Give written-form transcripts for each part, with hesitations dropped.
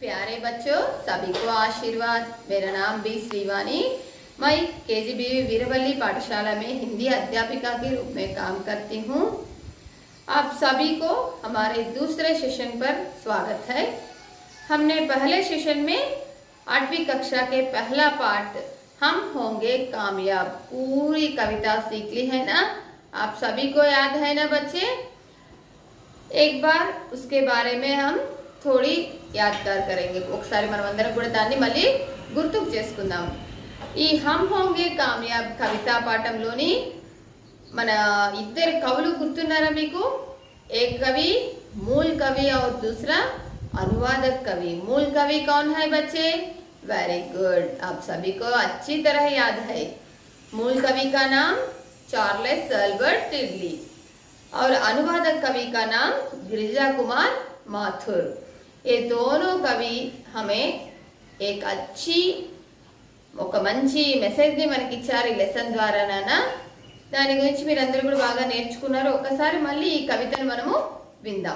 प्यारे बच्चों, सभी को आशीर्वाद। मेरा नाम बी श्रीवानी। मैं केजीबी वीरवल्ली पाठशाला में हिंदी अध्यापिका के रूप में काम करती हूँ। आप सभी को हमारे दूसरे सेशन पर स्वागत है। हमने पहले सेशन में 8वीं कक्षा के पहला पाठ हम होंगे कामयाब पूरी कविता सीख ली है ना। आप सभी को याद है ना बच्चे? एक बार उसके बारे में हम थोड़ी यादगार करेंगे। ఒకసారి మనమందరం కూడా దాన్ని మళ్ళీ గుర్తుకు చేసుకుందాం। ఈ హమ్ హోంగే కామయాబ్ కవితా పాఠంలోని మన ఇద్దరు కవులు గుర్తున్నారా మీకు? एक कवि मूल कवि और दूसरा अनुवादक कवि। मूल कवि कौन है बच्चे? वेरी गुड, आप सभी को अच्छी तरह याद है। मूल कवि का नाम चार्ल्स अल्बर्ट टिडली और अनुवादक कवि का नाम गिरिजा कुमार माथुर। ये दोनों कवि हमें एक अच्छी ఒక మంచి మెసేజ్ ని మనకి ఇచ్చారు ఈ లెసన్ ద్వారా నాన్న। దాని గురించి మీరందరూ కూడా బాగా నేర్చుకున్నారు। ఒకసారి మళ్ళీ ఈ కవితను మనము విందాం।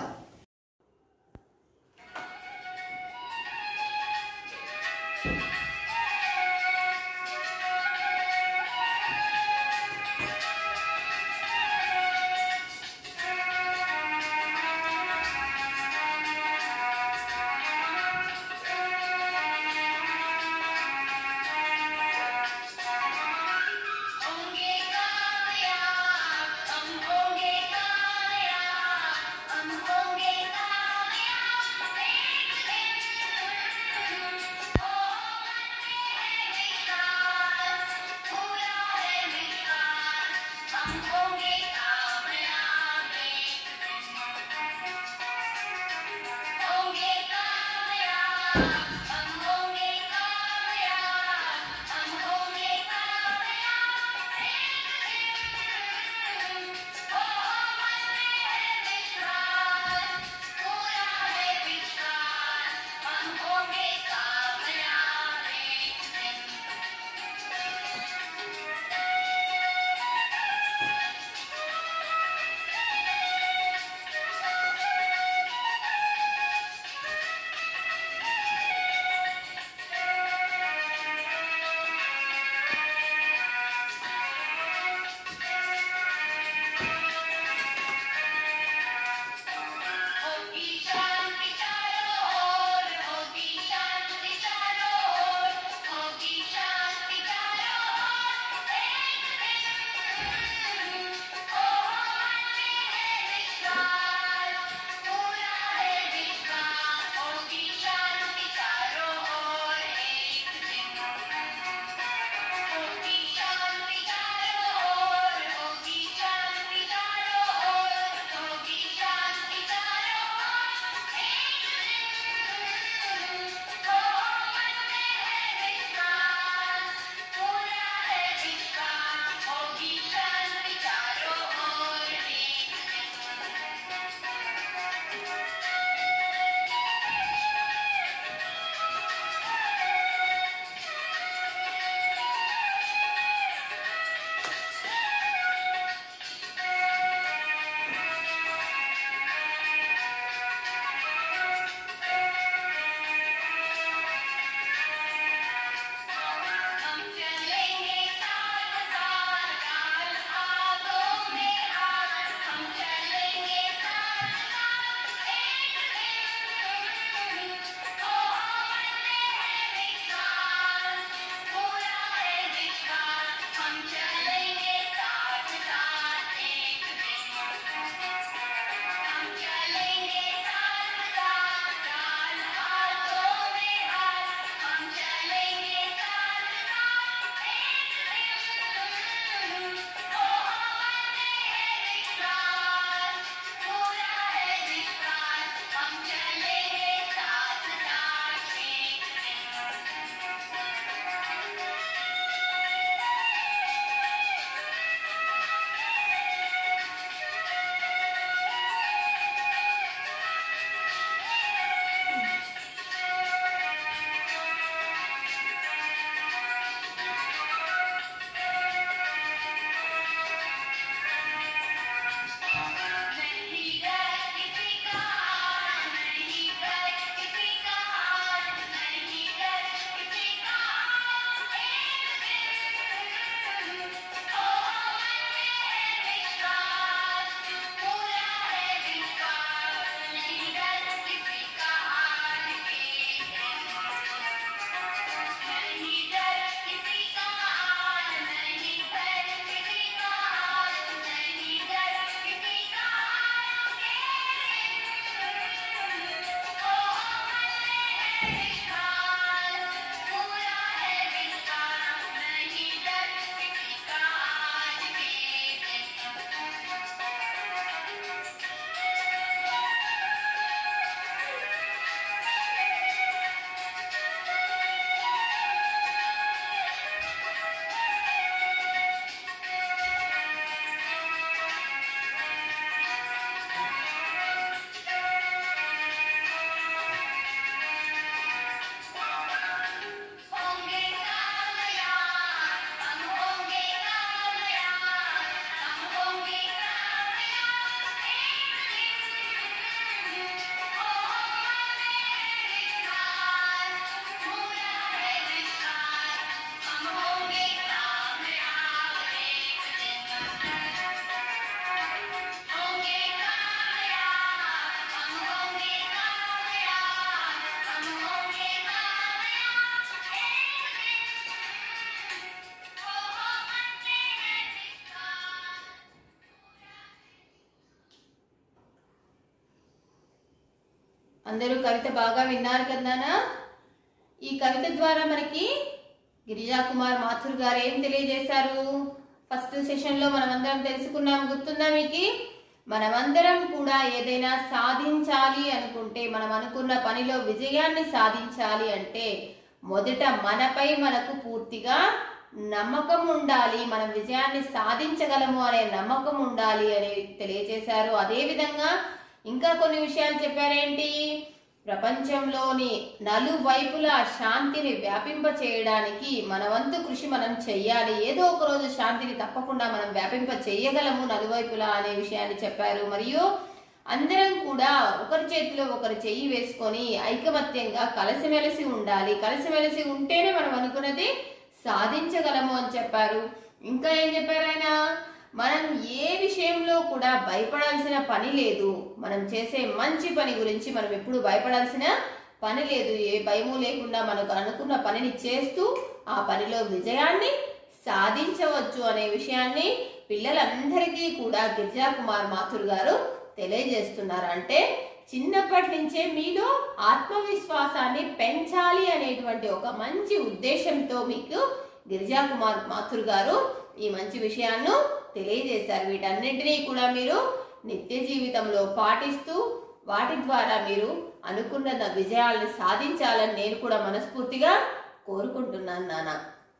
అందరూ కవిత బాగా విన్నారు కదా. ఈ కవిత ద్వారా మనకి గిరిజా కుమార్ మాథుర్ గారు ఏం తెలియజేశారు? ఫస్ట్ సెషన్ లో మనమందరం తెలుసుకున్నాం, గుర్తుందా మీకు? మనమందరం కూడా ఏదైనా సాధించాలి అనుకుంటే, మనం అనుకున్న పనిలో విజయాన్ని సాధించాలి అంటే మొదట మనపై మనకు పూర్తిగా నమ్మకం ఉండాలి. మనం విజయాన్ని సాధించగలము అనే నమ్మకం ఉండాలి అని తెలియజేశారు. అదే విధంగా ఇంకా కొన్ని విషయాలు చెప్పారేంటి? ప్రపంచంలోని నలువైపులా శాంతిని వ్యాపింప చేయడానికి మన వంతు కృషి మనం చెయ్యాలి. ఏదో ఒక రోజు శాంతిని తప్పకుండా మనం వ్యాపింప చేయగలము నలువైపులా అనే విషయాన్ని చెప్పారు. మరియు అందరం కూడా ఒకరి చేతిలో ఒకరు చెయ్యి వేసుకొని ఐకమత్యంగా కలిసిమెలిసి ఉండాలి. కలిసిమెలిసి ఉంటేనే మనం అనుకున్నది సాధించగలము అని చెప్పారు. ఇంకా ఏం చెప్పారు ఆయన? మనం ఏ విషయంలో కూడా భయపడాల్సిన పని లేదు. మనం చేసే మంచి పని గురించి మనం ఎప్పుడు భయపడాల్సిన పని లేదు. ఏ భయము లేకుండా మనకు అనుకున్న పనిని చేస్తూ ఆ పనిలో విజయాన్ని సాధించవచ్చు అనే విషయాన్ని పిల్లలందరికీ కూడా గిరిజా కుమార్ మాథుర్ గారు తెలియజేస్తున్నారు. అంటే చిన్నప్పటి నుంచే మీలో ఆత్మవిశ్వాసాన్ని పెంచాలి అనేటువంటి ఒక మంచి ఉద్దేశంతో మీకు గిరిజా కుమార్ మాథుర్ గారు ఈ మంచి విషయాన్ని తెలియజేశారు. వీటన్నింటినీ కూడా మీరు నిత్య జీవితంలో పాటిస్తూ వాటి ద్వారా మీరు అనుకున్న విజయాలను సాధించాలని నేను కూడా మనస్ఫూర్తిగా కోరుకుంటున్నాను నాన్న.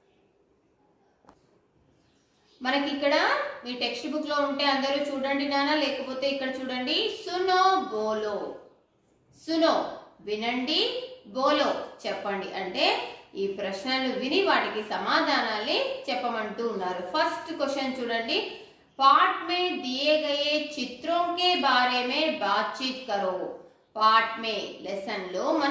మనకి ఇక్కడ మీ టెక్స్ట్ బుక్ లో ఉంటే అందరూ చూడండి నాన్న, లేకపోతే ఇక్కడ చూడండి. సునో బోలో, సునో వినండి, బోలో చెప్పండి. అంటే ఈ ప్రశ్నలు విని వాటికి సమాధానాల్ని చెప్పమంటూ ఉన్నారు. ఫస్ట్ క్వశ్చన్ చూడండి. పాఠ్ మే దిए गए चित्रों के बारे में बातचीत करो. పాఠ్ మే లెసన్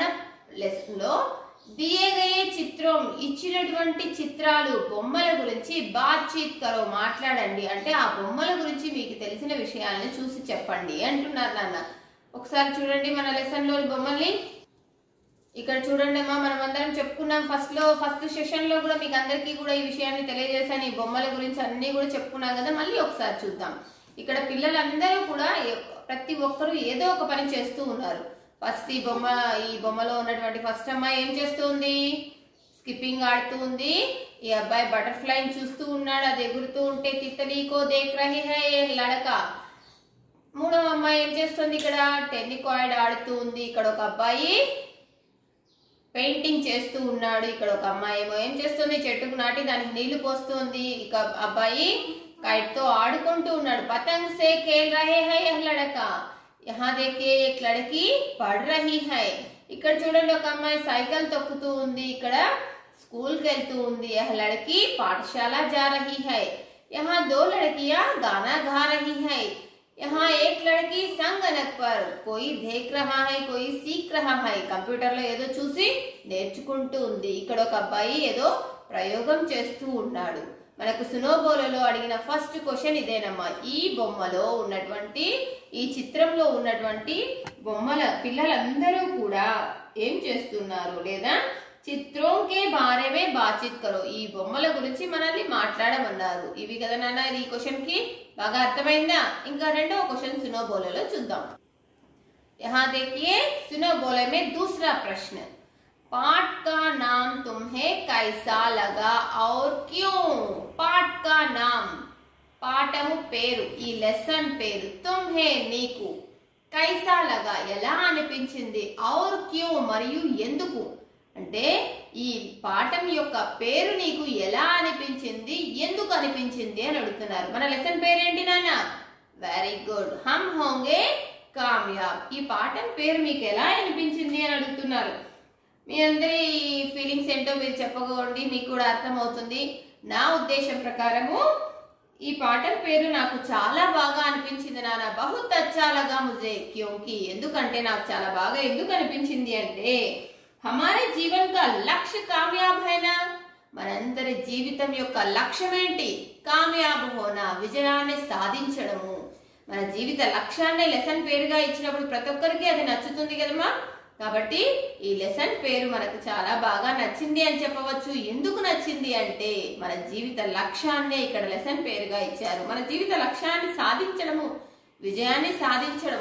లో దిए गए చిత్రం ఇచ్చినటువంటి చిత్రాలు బొమ్మల గురించి బాత్చీత్ కరో మాట్లాడండి. అంటే ఆ బొమ్మల గురించి మీకు తెలిసిన విషయాలను చూసి చెప్పండి అంటున్నారు నాన్న. ఒకసారి చూడండి మన లెసన్ లో బొమ్మల్ని. ఇక్కడ చూడండి అమ్మా, మనం అందరం చెప్పుకున్నాం ఫస్ట్ సెషన్ లో కూడా మీకు అందరికీ కూడా ఈ విషయాన్ని తెలియజేశాను. ఈ బొమ్మల గురించి అన్ని కూడా చెప్పుకున్నాం కదా. మళ్ళీ ఒకసారి చూద్దాం. ఇక్కడ పిల్లలందరూ కూడా ప్రతి ఒక్కరు ఏదో ఒక పని చేస్తూ ఉన్నారు. ఫస్ట్ ఈ బొమ్మలో ఉన్నటువంటి ఫస్ట్ అమ్మాయి ఏం చేస్తుంది? స్కిప్పింగ్ ఆడుతూ ఉంది. ఈ అబ్బాయి బటర్ఫ్లైని చూస్తూ ఉన్నాడు, అది ఎగురుతూ ఉంటే తిత్తలీకో దేఖ్ రహీ హై లడక. మూడవ అమ్మాయి ఏం చేస్తుంది? ఇక్కడ టెన్నికాయిడ్ ఆడుతూ ఉంది. ఇక్కడ ఒక అబ్బాయి పెయింటింగ్ చేస్తూ ఉన్నాడు. ఇక్కడ ఒక అమ్మాయి ఏమో ఏం చేస్తుంది? చెట్టుకు నాటి దానికి నీళ్లు పోస్తుంది. ఇక అబ్బాయి కైట్ తో ఆడుకుంటూ ఉన్నాడు. పతంగ్ సే ఖేల్ రహే హై లడక. యహా దేఖియే ఏక్ లడకి పడ్ రహీ హై. ఇక్కడ చూడండి ఒక అమ్మాయి సైకిల్ తొక్కుతూ ఉంది. ఇక్కడ స్కూల్ కి వెళ్తూ ఉంది. యహ లడకి పాఠశాల जा रही है. यहाँ दो लड़कियां गाना गा रही है. यहाँ एक लड़की संगणक पर कोई देख रहा है, कोई सीख रहा है. కంప్యూటర్ లో ఏదో చూసి నేర్చుకుంటూ ఉంది. ఇక్కడ ఒక అబ్బాయి ఏదో ప్రయోగం చేస్తూ ఉన్నాడు. మనకు సునోబోలలో అడిగిన ఫస్ట్ క్వశ్చన్ ఇదేనమ్మా. ఈ బొమ్మలో ఉన్నటువంటి ఈ చిత్రంలో ఉన్నటువంటి పిల్లలందరూ కూడా ఏం చేస్తున్నారు? లేదా చిత్రంకే బారేమే బాచిత్ కరో. ఈ బొమ్మల గురించి మనల్ని మాట్లాడమన్నారు. ఇవి కదా నాన్న ఈ క్వశ్చన్ కి బాగా అర్థమైందా? ఇంకా రెండవ క్వశ్చన్ సునోబోలలో చూద్దాం. యహా దేఖియే సునోబోలే మే दूसरा प्रश्न. पाठ का नाम तुम्हें कैसा लगा और क्यों? पाठ का नाम పాఠము పేరు, ఈ లెసన్ పేరు తుమ్హే నీకు, కైసా లగా ఎలా అనిపించింది, ఔర్ క్యూ మరియు ఎందుకు. అంటే ఈ పాఠం యొక్క పేరు నీకు ఎలా అనిపించింది, ఎందుకు అనిపించింది అని అడుగుతున్నారు. మన లెసన్ పేరేంటి నాన్న? వెరీ గుడ్, హమ్ హోంగే కామయాబ్. ఈ పాఠం పేరు మీకు ఎలా అనిపించింది అని అడుగుతున్నారు. మీ అందరి ఫీలింగ్స్ ఏంటో మీరు చెప్పుకోండి, మీకు కూడా అర్థమవుతుంది. నా ఉద్దేశం ప్రకారము ఈ పాఠం పేరు నాకు చాలా బాగా అనిపించింది నాన్న. బహుత్ అచ్చా లగా ముజే. క్యోంకి ఎందుకంటే నాకు చాలా బాగా ఎందుకు అనిపించింది అంటే హమారే జీవన్ కా లక్ష్య కామయాబ్ హైనా. మనందరి జీవితం యొక్క లక్ష్యం ఏంటి? కామయాబ్ హోనా, విజయాన్ని సాధించడము. మన జీవిత లక్ష్యాన్ని లెసన్ పేరుగా ఇచ్చినప్పుడు ప్రతి ఒక్కరికి అది నచ్చుతుంది కదమ్మా. కాబట్టి ఈ లెసన్ పేరు మనకు చాలా బాగా నచ్చింది అని చెప్పవచ్చు. ఎందుకు నచ్చింది అంటే మన జీవిత లక్ష్యాన్నే ఇక్కడ లెసన్ పేరుగా ఇచ్చారు. మన జీవిత లక్ష్యాన్ని సాధించడము, విజయాన్ని సాధించడము.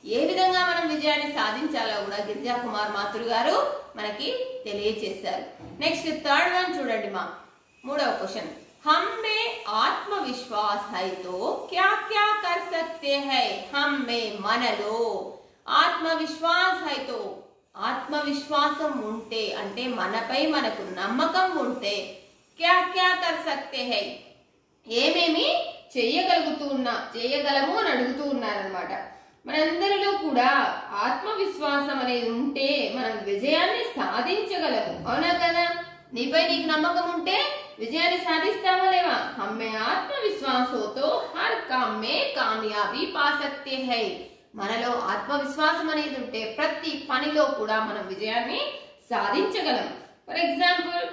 ఏ విధంగా మనం విజయాన్ని సాధించాలో కూడా గిరిజా కుమార్ మాథుర్ గారు మనకి తెలియజేశారు. నెక్స్ట్ థర్డ్ వన్ చూడండి మా మూడవ క్వశ్చన్. हम में आत्मविश्वास है तो क्या क्या कर सकते हैं. हम में మనలో ఆత్మవిశ్వాస్ है तो ఆత్మవిశ్వాసం ఉంటే అంటే మనపై మనకు నమ్మకం ఉంటే क्या क्या कर सकते हैं ఏమేమి చేయగలము అని అడుగుతూ ఉన్నారనమాట. మనందరిలో కూడా ఆత్మవిశ్వాసం అనేది ఉంటే మనం విజయాన్ని సాధించగలము. అవునా కదా? నీపై నీకు నమ్మకం ఉంటే విజయాన్ని సాధిస్తావా లేవా? హమ్మే ఆత్మవిశ్వాసంతో హర్ కామ్ మే కామయాబీ పా సక్తే హై. మనలో ఆత్మవిశ్వాసం అనేది ఉంటే ప్రతి పనిలో కూడా మనం విజయాన్ని సాధించగలం. ఫర్ ఎగ్జాంపుల్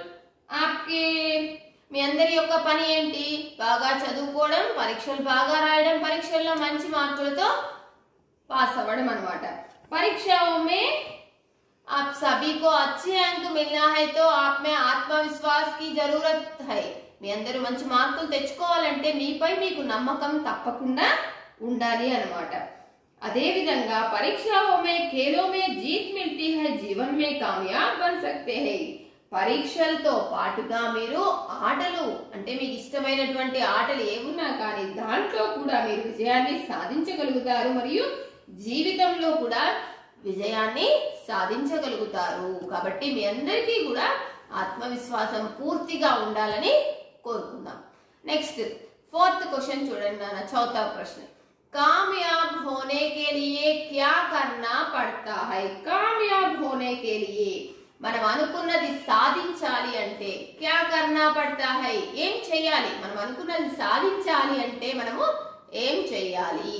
మీ అందరి యొక్క పని ఏంటి? బాగా చదువుకోవడం, పరీక్షలు బాగా రాయడం, పరీక్షల్లో మంచి మార్కులతో पास अव्वడం अनమాట. परीक्षाओं में आप सभी को अच्छे अंक मिलना है तो आप में आत्मविश्वास की जरूरत है. మీ అందరూ మంచి మార్కులు తెచ్చుకోవాలంటే మీపై మీకు నమ్మకం తప్పకుండా ఉండాలి అన్నమాట. అదే విధంగా परीक्षाओं में खेलों में जीत मिलती है जीवन में कामयाब बन सकते हैं. పరీక్షలతో పాటుగా మీరు ఆటలు అంటే మీకు ఇష్టమైనటువంటి ఆటలు ఏమున్నా కానీ దాంట్లో కూడా మీరు విజయాన్ని సాధించగలుగుతారు మరియు జీవితంలో కూడా విజయాన్ని సాధించగలుగుతారు. కాబట్టి మీ అందరికీ కూడా ఆత్మవిశ్వాసం పూర్తిగా ఉండాలని కోరుకుందాం. నెక్స్ట్ फोर्थ क्वेश्चन చూడండి నాన్న. चौथा प्रश्न. कामयाब होने के लिए क्या करना पड़ता है. कामयाब होने के लिए మనం అనుకున్నది సాధించాలి అంటే क्या करना पड़ता है ఏం చేయాలి? మనం అనుకున్నది సాధించాలి అంటే మనము ఏం చేయాలి?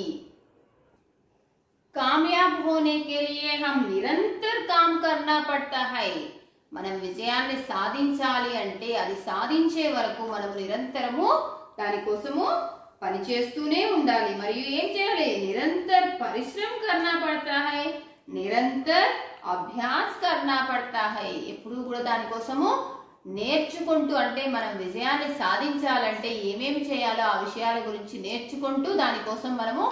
कामयाब होने के लिए हम निरंतर काम करना पड़ता है. మనం విజయాన్ని సాధించాలి అంటే అది సాధించే వరకు మనం నిరంతరము దానికోసము పని చేస్తూనే ఉండాలి. మరియు ఏం చేయాలి? నిరంతర పరిశ్రమ करना पड़ता है. నిరంతర అభ్యాస్ करना पड़ता है. ఎప్పుడు కూడా దానికోసము నేర్చుకుంటూ అంటే మనం విజయాన్ని సాధించాలంటే ఏమేమి చేయాలో ఆ విషయాల గురించి నేర్చుకుంటూ దానికోసం మనము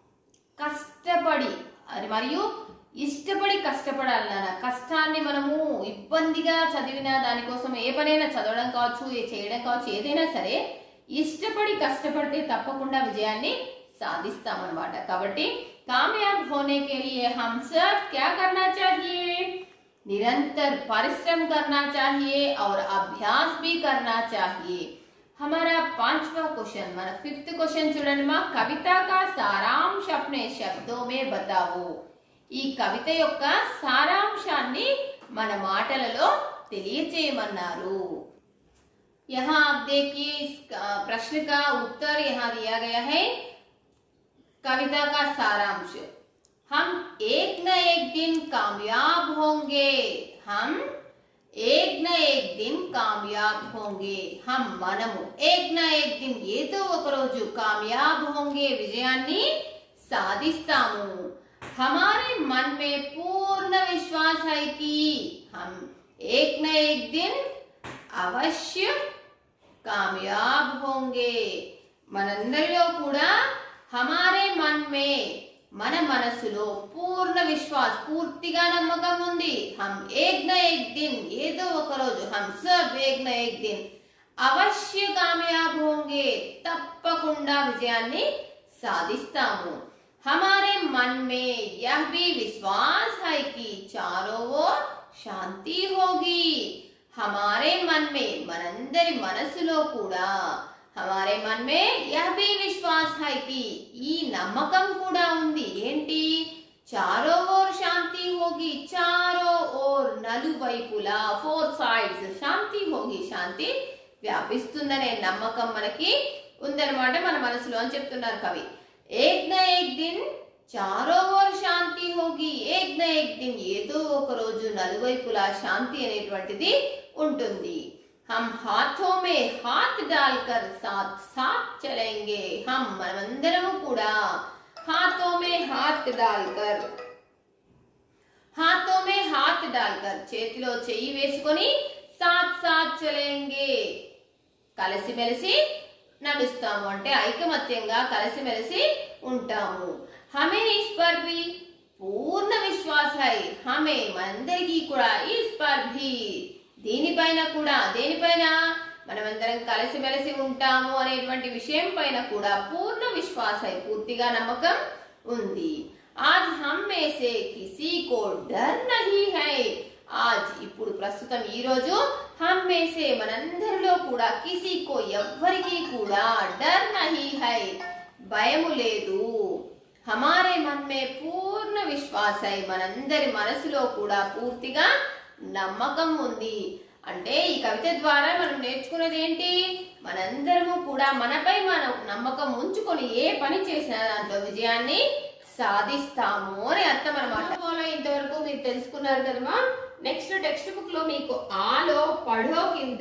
కష్టపడి మరియు ఇష్టపడి కష్టపడాలి నాన్న. కష్టాన్ని మనము ఇబ్బందిగా చదివిన దానికోసం ఏ పనైనా చదవడం కావచ్చు, చేయడం కావచ్చు, ఏదైనా సరే ఇష్టపడి కష్టపడితే తప్పకుండా విజయాన్ని సాధిస్తామన్నమాట. కాబట్టి कामयाब होने के लिए हम सब क्या करना चाहिए? निरंतर परिश्रम करना चाहिए और अभ्यास भी करना चाहिए. हमारा पांचवा क्वेश्चन మన ఫిఫ్త్ క్వశ్చన్ చూడండి మా. కవిత का सारांश अपने शब्दों में बताओ. ఈ కవిత యొక్క సారాంశాన్ని మన మాటలలో తెలియజేయమన్నారు. यहाँ आप देखिए इस प्रश्न का उत्तर यहाँ दिया गया है. कविता का सारांश. हम एक न एक दिन कामयाब होंगे. हम एक न एक दिन कामयाब होंगे. हम మనము एक न एक दिन ఏదో ఒక రోజు कामयाब होंगे విజయాన్ని సాధిస్తాము. हमारे मन में पूर्ण विश्वास है कि हम एक न एक दिन अवश्य कामयाब होंगे. మనందరిలో కూడా हमारे मन में మన మనసులో పూర్ణ విశ్వాస్ పూర్తిగా నమ్మకం ఉంది. हम एक न एक दिन ఏదో ఒక రోజు हम सब एक न एक दिन अवश्य कामयाब होंगे తప్పకుండా విజయాన్ని సాధిస్తాము. हमारे मन में यह भी विश्वास है कि चारों ओर शांति होगी. हमारे मन में మనందరి మనసులో కూడా हमारे मन में यह भी विश्वास है कि ఈ నమ్మకం కూడా ఉంది. ఏంటి? చారో ఓర్ శాంతి హోగి. చారో ఓర్ నలువైపులా ఫోర్ సైడ్స్ శాంతి హోగి శాంతి వ్యాపిస్తుందనే నమ్మకం మనకి ఉందన్నమాట మన మనసులో అని చెప్తున్నారు కవి. ఏక్ న ఏక్ దిన్ చారో ఓర్ శాంతి హోగి. ఏక్ న ఏక్ దిన్ ఏదో ఒక రోజు నలువైపులా శాంతి అనేటువంటిది ఉంటుంది. हम हाथों में हाथ डालकर साथ साथ चलेंगे. हम మనమందరము కూడా हाथों में हाथ डालकर చేతిలో చెయ్యి వేసుకొని साथ साथ चलेंगे కలిసిమెలిసి నడుస్తాము అంటే ఐకమత్యంగా కలిసిమెలిసి ఉంటాము. हमें इस पर भी పూర్ణ విశ్వాస హై హమే మనందరికీ కూడా ఇస్ పర్ భీ దీనిపైన కూడా దేనిపైన మనమందరం కలిసిమెలిసి ఉంటాము అనేటువంటి విషయం పైన కూడా పూర్ణ విశ్వాస హై పూర్తిగా నమ్మకం ఉంది. ఆజ్ హమ్ మే సే కిసీ కో డర్ నహీ హై ఆజ్ ఇప్పుడు ప్రస్తుతం ఈ రోజు హమ్ మే సే మనందరిలో కూడా కిసీ కో ఎవ్వరికి కూడా డర్ నహీ హై భయము లేదు. హమారే మన్ మే పూర్ణ విశ్వాస హై మనందరి మనసులో కూడా పూర్తిగా నమ్మకం ఉంది. అంటే ఈ కవిత ద్వారా మనం నేర్చుకున్నది ఏంటి? మనందరము కూడా మనపై మనం నమ్మకం ఉంచుకొని ఏ పని చేసినా దాంట్లో విజయాన్ని సాధిస్తాము అని అర్థం అన్నమాట. ఇంతవరకు మీరు తెలుసుకున్నారు కదమ్మా. నెక్స్ట్ టెక్స్ట్ బుక్ లో మీకు ఆలో పढ़ो కింద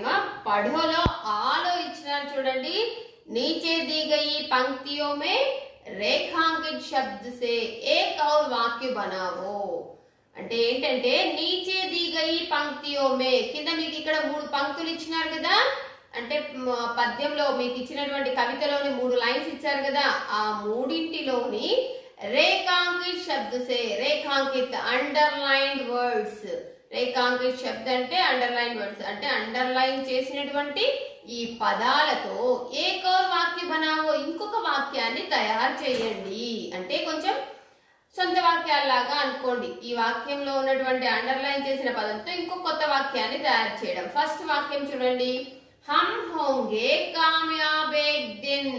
పढ़ोలో ఆలో ఇచ్చినారు చూడండి. नीचे दी गई पंक्तियों में रेखांकित शब्द से एक और वाक्य बनाओ అంటే ఏంటంటే నీచే दी गई पंक्तियों में కింద మీకు ఇక్కడ 3 పంక్తులు ఇచ్చినారు కదా. అంటే పద్యంలో మీకు ఇచ్చినటువంటి కవితలోని 3 లైన్స్ ఇచ్చారు కదా. ఆ మూడింటిలోని రేఖాంకిత్ శబ్ద సే రేఖాంకిత్ అండర్లైన్డ్ వర్డ్స్ రేఖాంకిత్ శబ్ద అంటే అండర్లైన్ వర్డ్స్ అంటే అండర్లైన్ చేసినటువంటి ఈ పదాలతో ఏకో వాక్య బనావో ఇంకొక వాక్యాన్ని తయారు చేయండి. అంటే కొంచెం సొంత వాక్యాల్లాగా అనుకోండి. ఈ వాక్యంలో ఉన్నటువంటి అండర్లైన్ చేసిన పదంతో ఇంకో కొత్త వాక్యాన్ని తయారు చేయడం. ఫస్ట్ వాక్యం చూడండి. హమ్ హోంగే కామయాబ్ ఏక్ దిన్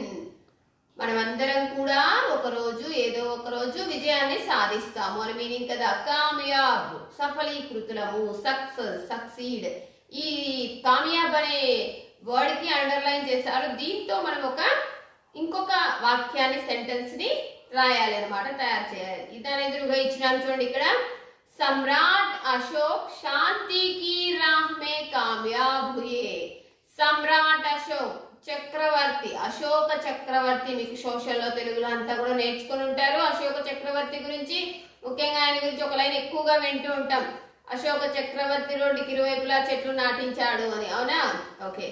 మనమందరం కూడా ఏదో ఒక రోజు విజయాన్ని సాధిస్తాము అని మీనింగ్ కదా. కామయాబ్ సఫలీకృతులము సక్సెస్ సక్సీడ్. ఈ కామయాబ్ అనే వర్డ్ కి అండర్లైన్ చేశారు. దీంతో మనం ఇంకొక వాక్యాన్ని సెంటెన్స్ ని రాయాలి అన్నమాట, తయారు చేయాలి. దాని ఎదురుగా ఇచ్చినాను చూడండి. ఇక్కడ సమ్రాట్ అశోక్ శాంతి కి రాహ్ మే కామయాబ్ హుయే. సమ్రాట్ అశోక్ చక్రవర్తి అశోక చక్రవర్తి మీకు సోషల్ లో తెలుగులో అంతా కూడా నేర్చుకుని ఉంటారు. అశోక చక్రవర్తి గురించి ముఖ్యంగా ఆయన గురించి ఒక లైన్ ఎక్కువగా వింటూ ఉంటాం. అశోక చక్రవర్తి రోడ్డుకి ఇరువైపులా చెట్లు నాటించాడు అని, అవునా? ఓకే.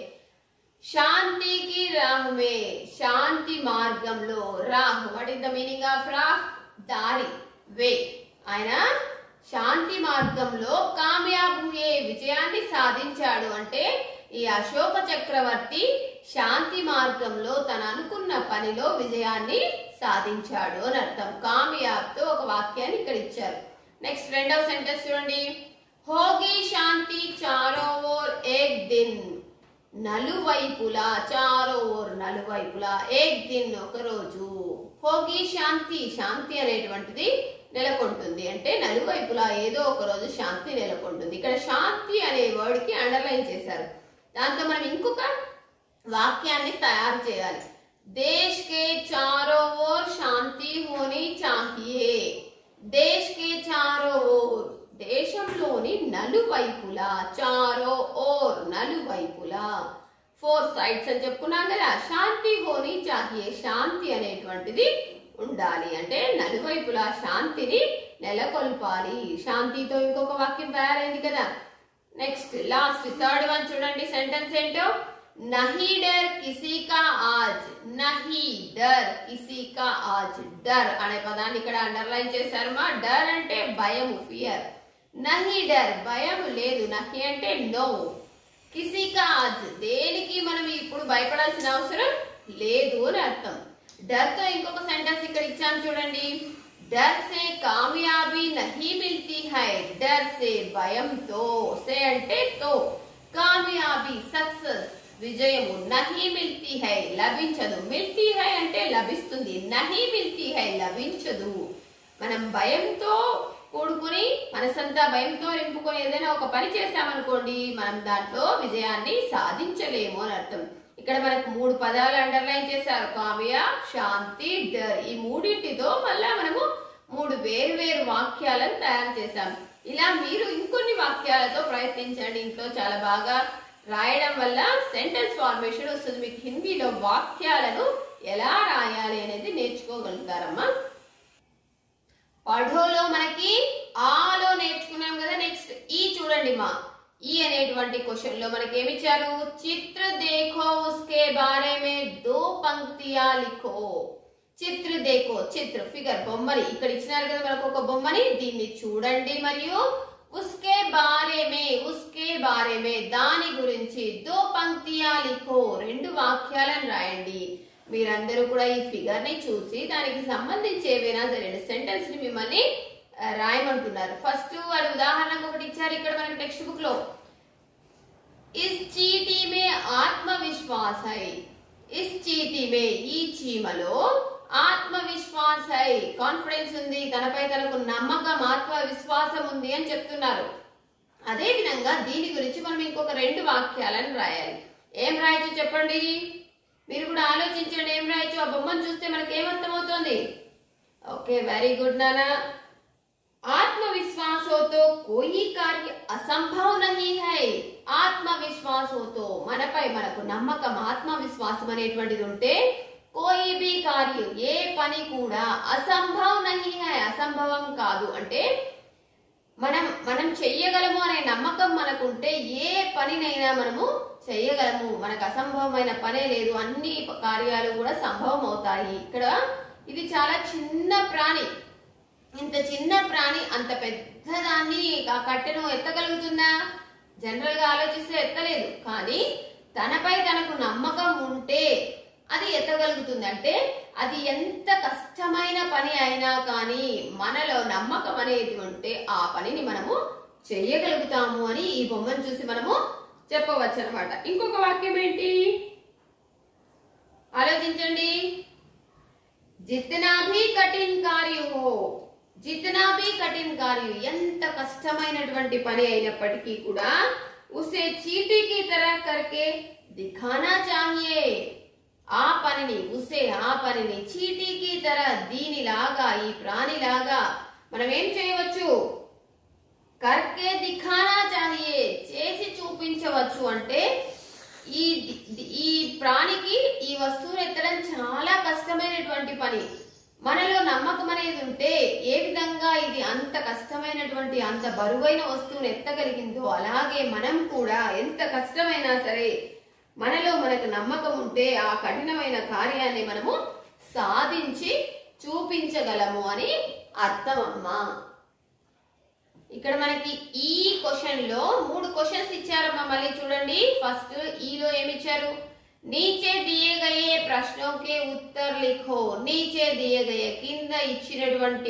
శాంతికి రాహ్ మే శాంతి మార్గంలో రాహ్ what is the meaning of రాహ్? దారి, వే. ఆయన శాంతి మార్గంలో కామయాబ్ హుయే విజయాన్ని సాధించాడు. అంటే ఈ అశోక చక్రవర్తి శాంతి మార్గంలో తన అనుకున్న పనిలో విజయాన్ని సాధించాడు అని అర్థం. కామయాబ్ తో ఒక వాక్యాన్ని ఇక్కడ ఇచ్చారు. నెక్స్ట్ రెండవ సెంటెన్స్ చూడండి. హోగి శాంతి చారో ఓర్ ఏక్ దిన్ నలువైపులా చారో ఓర్ నలువైపులా ఏక్ దిన్ ఒక రోజు. హోగి శాంతి శాంతి అనేటువంటిది నెలకొంటుంది అంటే నలువైపులా ఏదో ఒక రోజు శాంతి నెలకొంటుంది. ఇక్కడ శాంతి అనే వర్డ్ కి అండర్లైన్ చేశారు. దాంతో మనం ఇంకొక వాక్యాన్ని తయారు చేయాలి. దేశ్ కే చారో ఓర్ శాంతి హోనీ చాహియే. దేశ్ కే చారో ఓర్ దేశంలోని నలువైపులా చారో ఓర్ నలువైపులా 4 సైడ్స్ అని చెప్పుకున్నాం కదా. శాంతి హోనీ చాహియే శాంతి అనేటువంటిది ఉండాలి అంటే నలువైపులా శాంతిని నెలకొల్పాలి. శాంతితో ఇంకొక వాక్యం తయారైంది కదా. నెక్స్ట్ లాస్ట్ థర్డ్ వన్ చూడండి. సెంటెన్స్ ఏంటో. నహీ డర్ కిసీ కా ఆజ్. నహీ డర్ కిసీ కా ఆజ్. డర్ అనే పదాన్ని ఇక్కడ అండర్లైన్ చేశారు మా. డర్ అంటే భయము, ఫియర్. నహీ డర్ భయము లేదు. నహీ అంటే నో. కిసీ కా ఆజ్ దేనికి మనం ఇప్పుడు భయపడాల్సిన అవసరం లేదు అని అర్థం. డర్ తో ఇంకొక సెంటెన్స్ ఇక్కడ ఇచ్చాను చూడండి. డర్ సే కామయాబీ నహీ మిల్తీ హై. డర్ సే భయంతో, సే అంటే తో, కామయాబీ సక్సెస్ విజయము, నహీ మిల్తీ హై లభించదు. మిల్తీ హై అంటే లభిస్తుంది, నహీ మిల్తీ హై లభించదు. మనం భయంతో కూడుకుని మనసంతా భయంతో నింపుకొని ఏదైనా ఒక పని చేస్తామనుకోండి మనం దాంట్లో విజయాన్ని సాధించలేము అని అర్థం. ఇక్కడ మనకు 3 పదాలు అండర్లైన్ చేశారు. కామయాబ్, శాంతి, డర్. ఈ మూడింటితో మళ్ళా మనము 3 వేరు వాక్యాలను తయారు చేశాం. ఇలా మీరు ఇంకొన్ని వాక్యాలతో ప్రయత్నించండి. ఇంట్లో చాలా బాగా రాయడం వల్ల సెంటెన్స్ ఫార్మేషన్ వస్తుంది. మీకు హిందీలో వాక్యాలను ఎలా రాయాలి అనేది నేర్చుకోగలుగుతారమ్మా. పढ़ोలో మనకి ఆలో నేర్చుకున్నాం కదా. నెక్స్ట్ ఈ చూడండి మా. ఈ అనేటువంటి క్వశ్చన్ లో మనకి ఏమి ఇచ్చారు? చిత్ర దేఖో ఉస్కే బారే మే 2 పంక్తియా లిఖో. చిత్ర దేకో చిత్ర ఫిగర్ బొమ్మని ఇక్కడ ఇచ్చినారు కదా మనకు ఒక బొమ్మని, దీన్ని చూడండి మరియు ఉస్కే బారే మే దాని గురించి దో పంక్తియా లిఖో రెండు వాక్యాలను రాయండి. మీరందరూ కూడా ఈ ఫిగర్ ని చూసి దానికి సంబంధించి ఏవైనా రెండు సెంటెన్స్ ని మిమ్మల్ని రాయమంటున్నారు. ఫస్ట్ వాడు ఉదాహరణకు ఒకటి ఇచ్చారు ఇక్కడ మనకి టెక్స్ట్ బుక్ లో, ఇస్ చీటీ మే ఆత్మవిశ్వాస్ హై, ఇస్ చీటీ మే ఈ చీమలో ఆత్మవిశ్వాస్ హై కాన్ఫిడెన్స్ ఉంది, తనపై తనకు నమ్మకం ఆత్మవిశ్వాసం ఉంది అని చెప్తున్నారు. అదే విధంగా దీని గురించి మనం ఇంకొక రెండు వాక్యాలను రాయాలి. ఏం రాయొచ్చు చెప్పండి, మీరు కూడా ఆలోచించండి ఏం రాయొచ్చు. ఆ బొమ్మను చూస్తే మనకి ఏమర్థం అవుతుంది? ఓకే వెరీ గుడ్ నానా. आत्मविश्वास हो तो कोई कार्य असंभव नहीं है. आत्मविश्वास हो तो మనపై మనకు నమ్మకం ఆత్మవిశ్వాసం అనేటువంటిది ఉంటే कोई भी कार्य ఏ పని కూడా అసంభవ్ నహీ హై అసంభవం కాదు అంటే మనం చెయ్యగలము అనే నమ్మకం మనకుంటే ఏ పనినైనా మనము చెయ్యగలము, మనకు అసంభవమైన పనే లేదు, అన్ని కార్యాలు కూడా సంభవం అవుతాయి. ఇక్కడ ఇది చాలా చిన్న ప్రాణి, ఇంత చిన్న ప్రాణి అంత పెద్దదాన్ని ఆ కట్టెను ఎత్తగలుగుతుందా? జనరల్ గా ఆలోచిస్తే ఎత్తలేదు, కానీ తనపై తనకు నమ్మకం ఉంటే అది ఎత్తగలుగుతుంది. అంటే అది ఎంత కష్టమైన పని అయినా కానీ మనలో నమ్మకం అనేది ఉంటే ఆ పనిని మనము చెయ్యగలుగుతాము అని ఈ బొమ్మను చూసి మనము చెప్పవచ్చు అనమాట. ఇంకొక వాక్యం ఏంటి ఆలోచించండి. జిత్నా భీ కఠిన్ కార్య హో, జిత్నా భీ కఠిన్ కార్య ఎంత కష్టమైనటువంటి పని అయినప్పటికీ కూడా ఉసే చీటీ కి తరహ కర్కే దిఖానా చాహియే. ఆ పనిని చీటీకి తర దీనిలాగా ఈ ప్రాణిలాగా మనం ఏం చేయవచ్చు? కర్కే దిఖానా చాహియే చేసి చూపించవచ్చు. అంటే ఈ ప్రాణికి ఈ వస్తువును ఎత్తడం చాలా కష్టమైనటువంటి పని. మనలో నమ్మకం అనేది ఉంటే ఏ విధంగా ఇది అంత కష్టమైనటువంటి అంత బరువైన వస్తువును ఎత్తగలిగిందో అలాగే మనం కూడా ఎంత కష్టమైనా సరే మనలో మనకు నమ్మకం ఉంటే ఆ కఠినమైన కార్యాన్ని మనము సాధించి చూపించగలము అని అర్థం అమ్మా. ఇక్కడ మనకి ఈ క్వశ్చన్ లో 3 క్వశ్చన్స్ ఇచ్చారమ్మా. మళ్ళీ చూడండి. ఫస్ట్ ఈలో ఏమిచ్చారు? నీచే దియే గయే ప్రశ్నో కే ఉత్తర్ లిఖో. నీచే దియే గయే కింద ఇచ్చినటువంటి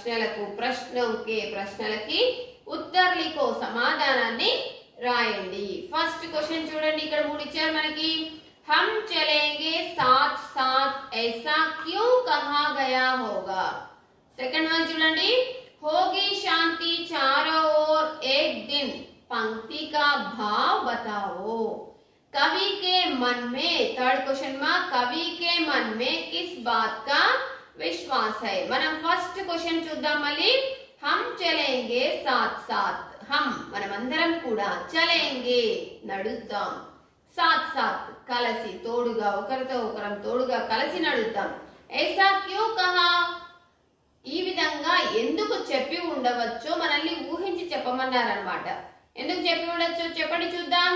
ప్రశ్నలకి ఉత్తర్ లిఖో సమాధానాన్ని రాయండి. ఫస్ట్ క్వశ్చన్ చూడండి, ఇక్కడ 3 ఇచ్చారు మనకి. हम चलेंगे साथ साथ ऐसा क्यों कहा गया होगा. सेकंड वन చూడండి. होगी शांति चारों ओर एक दिन पंक्ति का भाव बताओ. कवि के मन में थर्ड क्वेश्चन में कवि के मन में किस बात का विश्वास है. మనం ఫస్ట్ క్వశ్చన్ చూద్దాం మళ్ళీ. हम चलेंगे साथ साथ మనమందరం కూడా చలేంగే నడుద్దాం, సాత్ సాత్ కలిసి తోడుగా ఒకరితో ఒకరం తోడుగా కలిసి నడుద్దాం. ఐసా క్యూ కహా ఈ విధంగా ఎందుకు చెప్పి ఉండవచ్చో మనల్ని ఊహించి చెప్పమన్నారనమాట. ఎందుకు చెప్పి ఉండొచ్చు చెప్పండి చూద్దాం.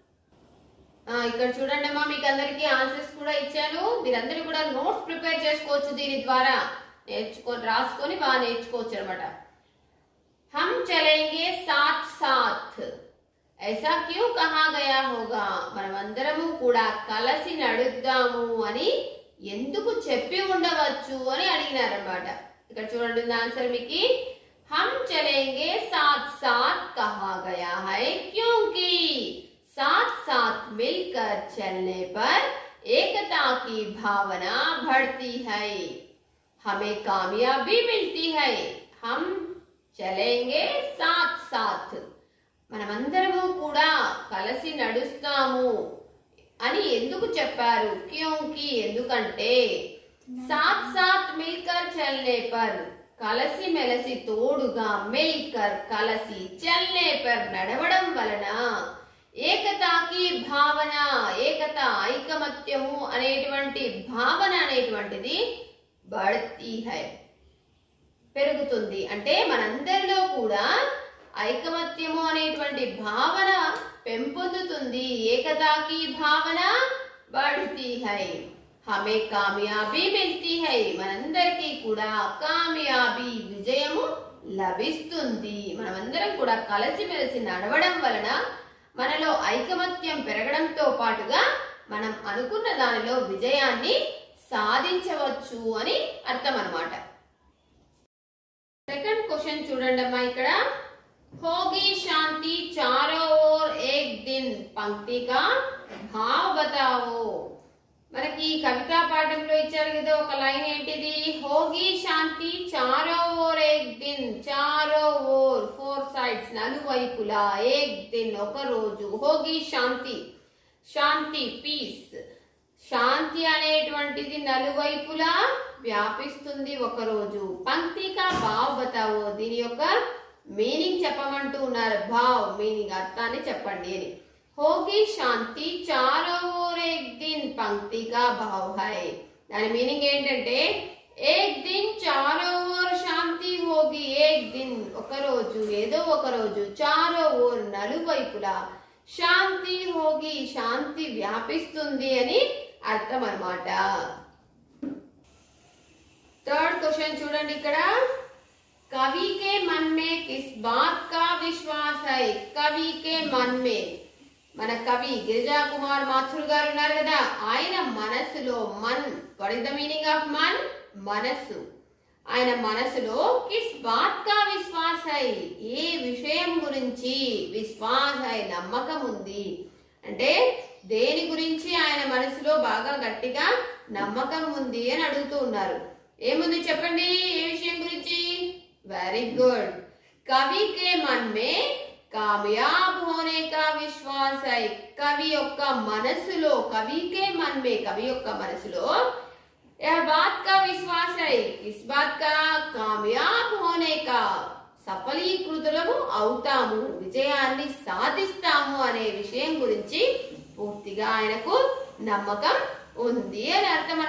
ఇక్కడ చూడండి అమ్మా, మీకు అందరికి ఆన్సర్స్ కూడా ఇచ్చాను. మీరందరూ కూడా నోట్స్ ప్రిపేర్ చేసుకోవచ్చు, దీని ద్వారా రాసుకొని బాగా నేర్చుకోవచ్చు అనమాట. हम चलेंगे साथ साथ ऐसा क्यों कहा गया होगा. మనమందరము కూడా కలిసి నడుద్దాము అని ఎందుకు చెప్పి ఉండవచ్చు అని అడిగినారన్నమాట. ఇక్కడ చూడండి ఆన్సర్ మీకు. हम चलेंगे साथ साथ कहा गया है क्योंकि साथ साथ मिलकर चलने पर एकता की भावना बढ़ती है, हमें कामयाबी मिलती है. हम చలేంగే సాత్ సాత్ మనమందరము కూడా కలిసి నడుస్తాము అని ఎందుకు చెప్పారు? క్యోంకి ఎందుకంటే సాత్ సాత్ మిల్కర్ చల్నే పర్ కలిసి మెలిసి తోడుగా మిల్కర్ కలిసి చల్నే పర్ నడవడం వలన ఏకతాకి భావన ఏకత ఐకమత్యము అనేటువంటి భావన అనేటువంటిది బఢతీ హై పెరుగుతుంది. అంటే మనందరిలో కూడా ఐకమత్యము అనేటువంటి భావన పెంపొందుతుంది. ఏకతాకి భావన బఢతీ హై. हमें कामयाबी मिलती है మనందరికీ కూడా కామయాబీ విజయము లభిస్తుంది మనమందరం కూడా కలిసిమెలిసి నడవడం వలన మనలో ఐకమత్యం పెరగడంతో పాటుగా మనం అనుకున్న దానిలో విజయాన్ని సాధించవచ్చు అని అర్థం అన్నమాట సెకండ్ క్వశ్చన్ చూడండి అమ్మా ఇక్కడ होगी शांति चारों ओर एक दिन पंक्ति का भाव बताओ మనకి కవితా పాఠంలో ఇచ్చారు కదా ఒక లైన్ ఏంటిది होगी शांति चारों ओर एक दिन चारों ओर फोर साइड्स నలువైపులా एक दिन ఒక రోజు होगी शांति శాంతి పీస్ శాంతి అనేటువంటిది నలువైపులా వ్యాపిస్తుంది ఒక రోజు పంక్తి కా భావ్ బతావో దీని యొక్క మీనింగ్ చెప్పమంటూ ఉన్నారు భావ్ మీనింగ్ అర్థాన్ని చెప్పండి అని होगी शांति चारों ओर एक दिन पंक्ति का भाव है దాని మీనింగ్ ఏంటంటే एक दिन चारों ओर शांति होगी एक दिन ఒక రోజు ఏదో ఒక రోజు चारों ओर నలువైపులా శాంతి होगी శాంతి వ్యాపిస్తుంది అని అర్థం అన్నమాట థర్డ్ క్వశ్చన్ చూడండి ఇక్కడ कवि के मन में किस बात का विश्वास है कवि के मन में మన కవి గిరిజా కుమార్ మాథుర్ గారు ఉన్నారు కదా ఆయన మనసులో మన్ what is the meaning of మన్ మనసు ఆయన మనసులో కిస్ బాత్ కా విశ్వాస్ హై ఏ విషయం గురించి విశ్వాస్ హై నమ్మకం ఉంది అంటే దేని గురించి ఆయన మనసులో బాగా గట్టిగా నమ్మకం ఉంది అని అడుగుతూ ఉన్నారు ఏముంది చెప్పండి ఏ విషయం గురించి वेरी गुड कवि के मन में कामयाब होने का विश्वास है कवि యొక్క మనసులో कवि के मन में कवि యొక్క మనసులో यह बात का विश्वास है किस बात का कामयाब होने का సఫలీకృతులము అవుతాము విజయాన్ని సాధిస్తాము అనే విషయం గురించి పూర్తిగా ఆయనకు నమ్మకం ఉంది అని అర్థం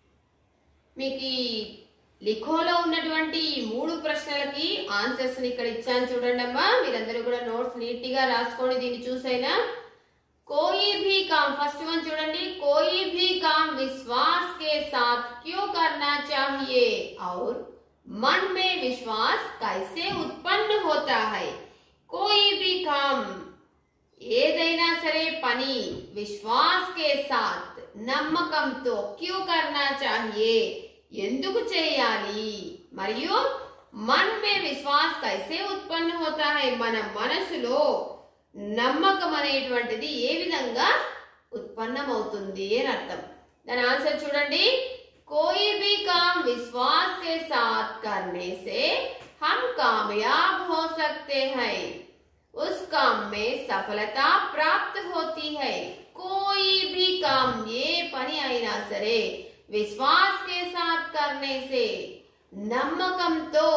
మీకు లిఖోలో ఉన్నటువంటి ఈ మూడు ప్రశ్నలకి ఆన్సర్స్ ని ఇక్కడ ఇచ్చాను చూడండి అమ్మా మీరందరూ కూడా నోట్స్ నీట్ గా రాసుకోండి దీన్ని చూసైనా कोई भी काम फर्स्ट वन చూడండి कोई भी काम विश्वास के साथ क्यों करना चाहिए और मन में विश्वास कैसे उत्पन्न होता है कोई भी काम ఏదైనా సరే పని विश्वास के साथ నమ్మకంతో क्यों करना चाहिए ఎందుకు చేయాలి మరియు मन में विश्वास कैसे उत्पन्न होता है మన మనసులో నమ్మకం అనేటువంటిది ఏ విధంగా ఉత్పన్నమవుతుంది అని అర్థం దాని ఆన్సర్ చూడండి कोई भी काम विश्वास के साथ करने से हम कामयाब हो सकते हैं उस काम में सफलता प्राप्त होती है कोई भी काम ये పని అయినా సరే विश्वास के साथ करने से నమ్మకంతో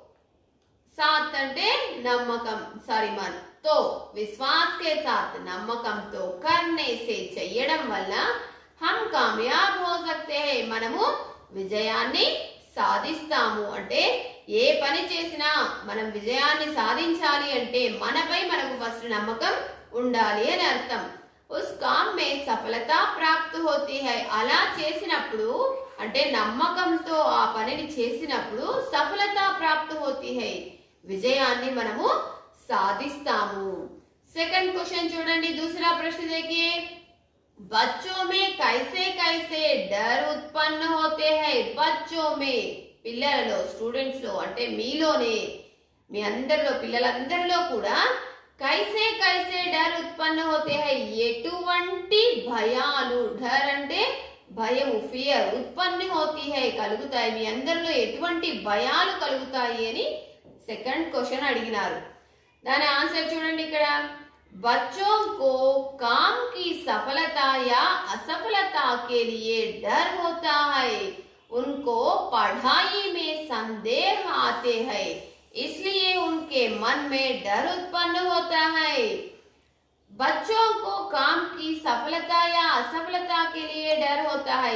साथ అంటే నమ్మకం సారీ మన तो विश्वास के साथ నమ్మకంతో करने से చేయడం వల్ల हम कामयाब हो सकते हैं మనము విజయాన్ని సాధిస్తాము అంటే ఏ పని చేసినా మనం విజయాన్ని సాధించాలి అంటే మనపై మనకు ఫస్ట్ నమ్మకం ఉండాలి అని అర్థం उस काम में सफलता प्राप्त होती है అలా చేసినప్పుడు అంటే నమ్మకంతో ఆ పనిని చేసినప్పుడు సఫలత ప్రాప్త होती है విజయాన్ని మనము సాధిస్తాము सेकंड क्वेश्चन చూడండి दूसरा प्रश्न देखिए बच्चों में कैसे कैसे डर उत्पन्न होते हैं बच्चों में పిల్లలలో స్టూడెంట్స్ లో అంటే మీలోనే మీ అందరిలో పిల్లలందరిలో కూడా कैसे कैसे डर उत्पन्न होते हैं ఎటువంటి భయాలు डर అంటే భయము ఫియర్ ఉత్పన్న होती है కలుగుతాయి మీ అందరిలో ఎటువంటి భయాలు కలుగుతాయి అని సెకండ్ క్వశ్చన్ అడిగినారు దాని ఆన్సర్ చూడండి ఇక్కడ बच्चों को काम की सफलता या असफलता के लिए डर होता है उनको पढ़ाई में संदेह आते हैं इसलिए उनके मन में डर उत्पन्न होता है बच्चों को काम की सफलता या असफलता के लिए डर होता है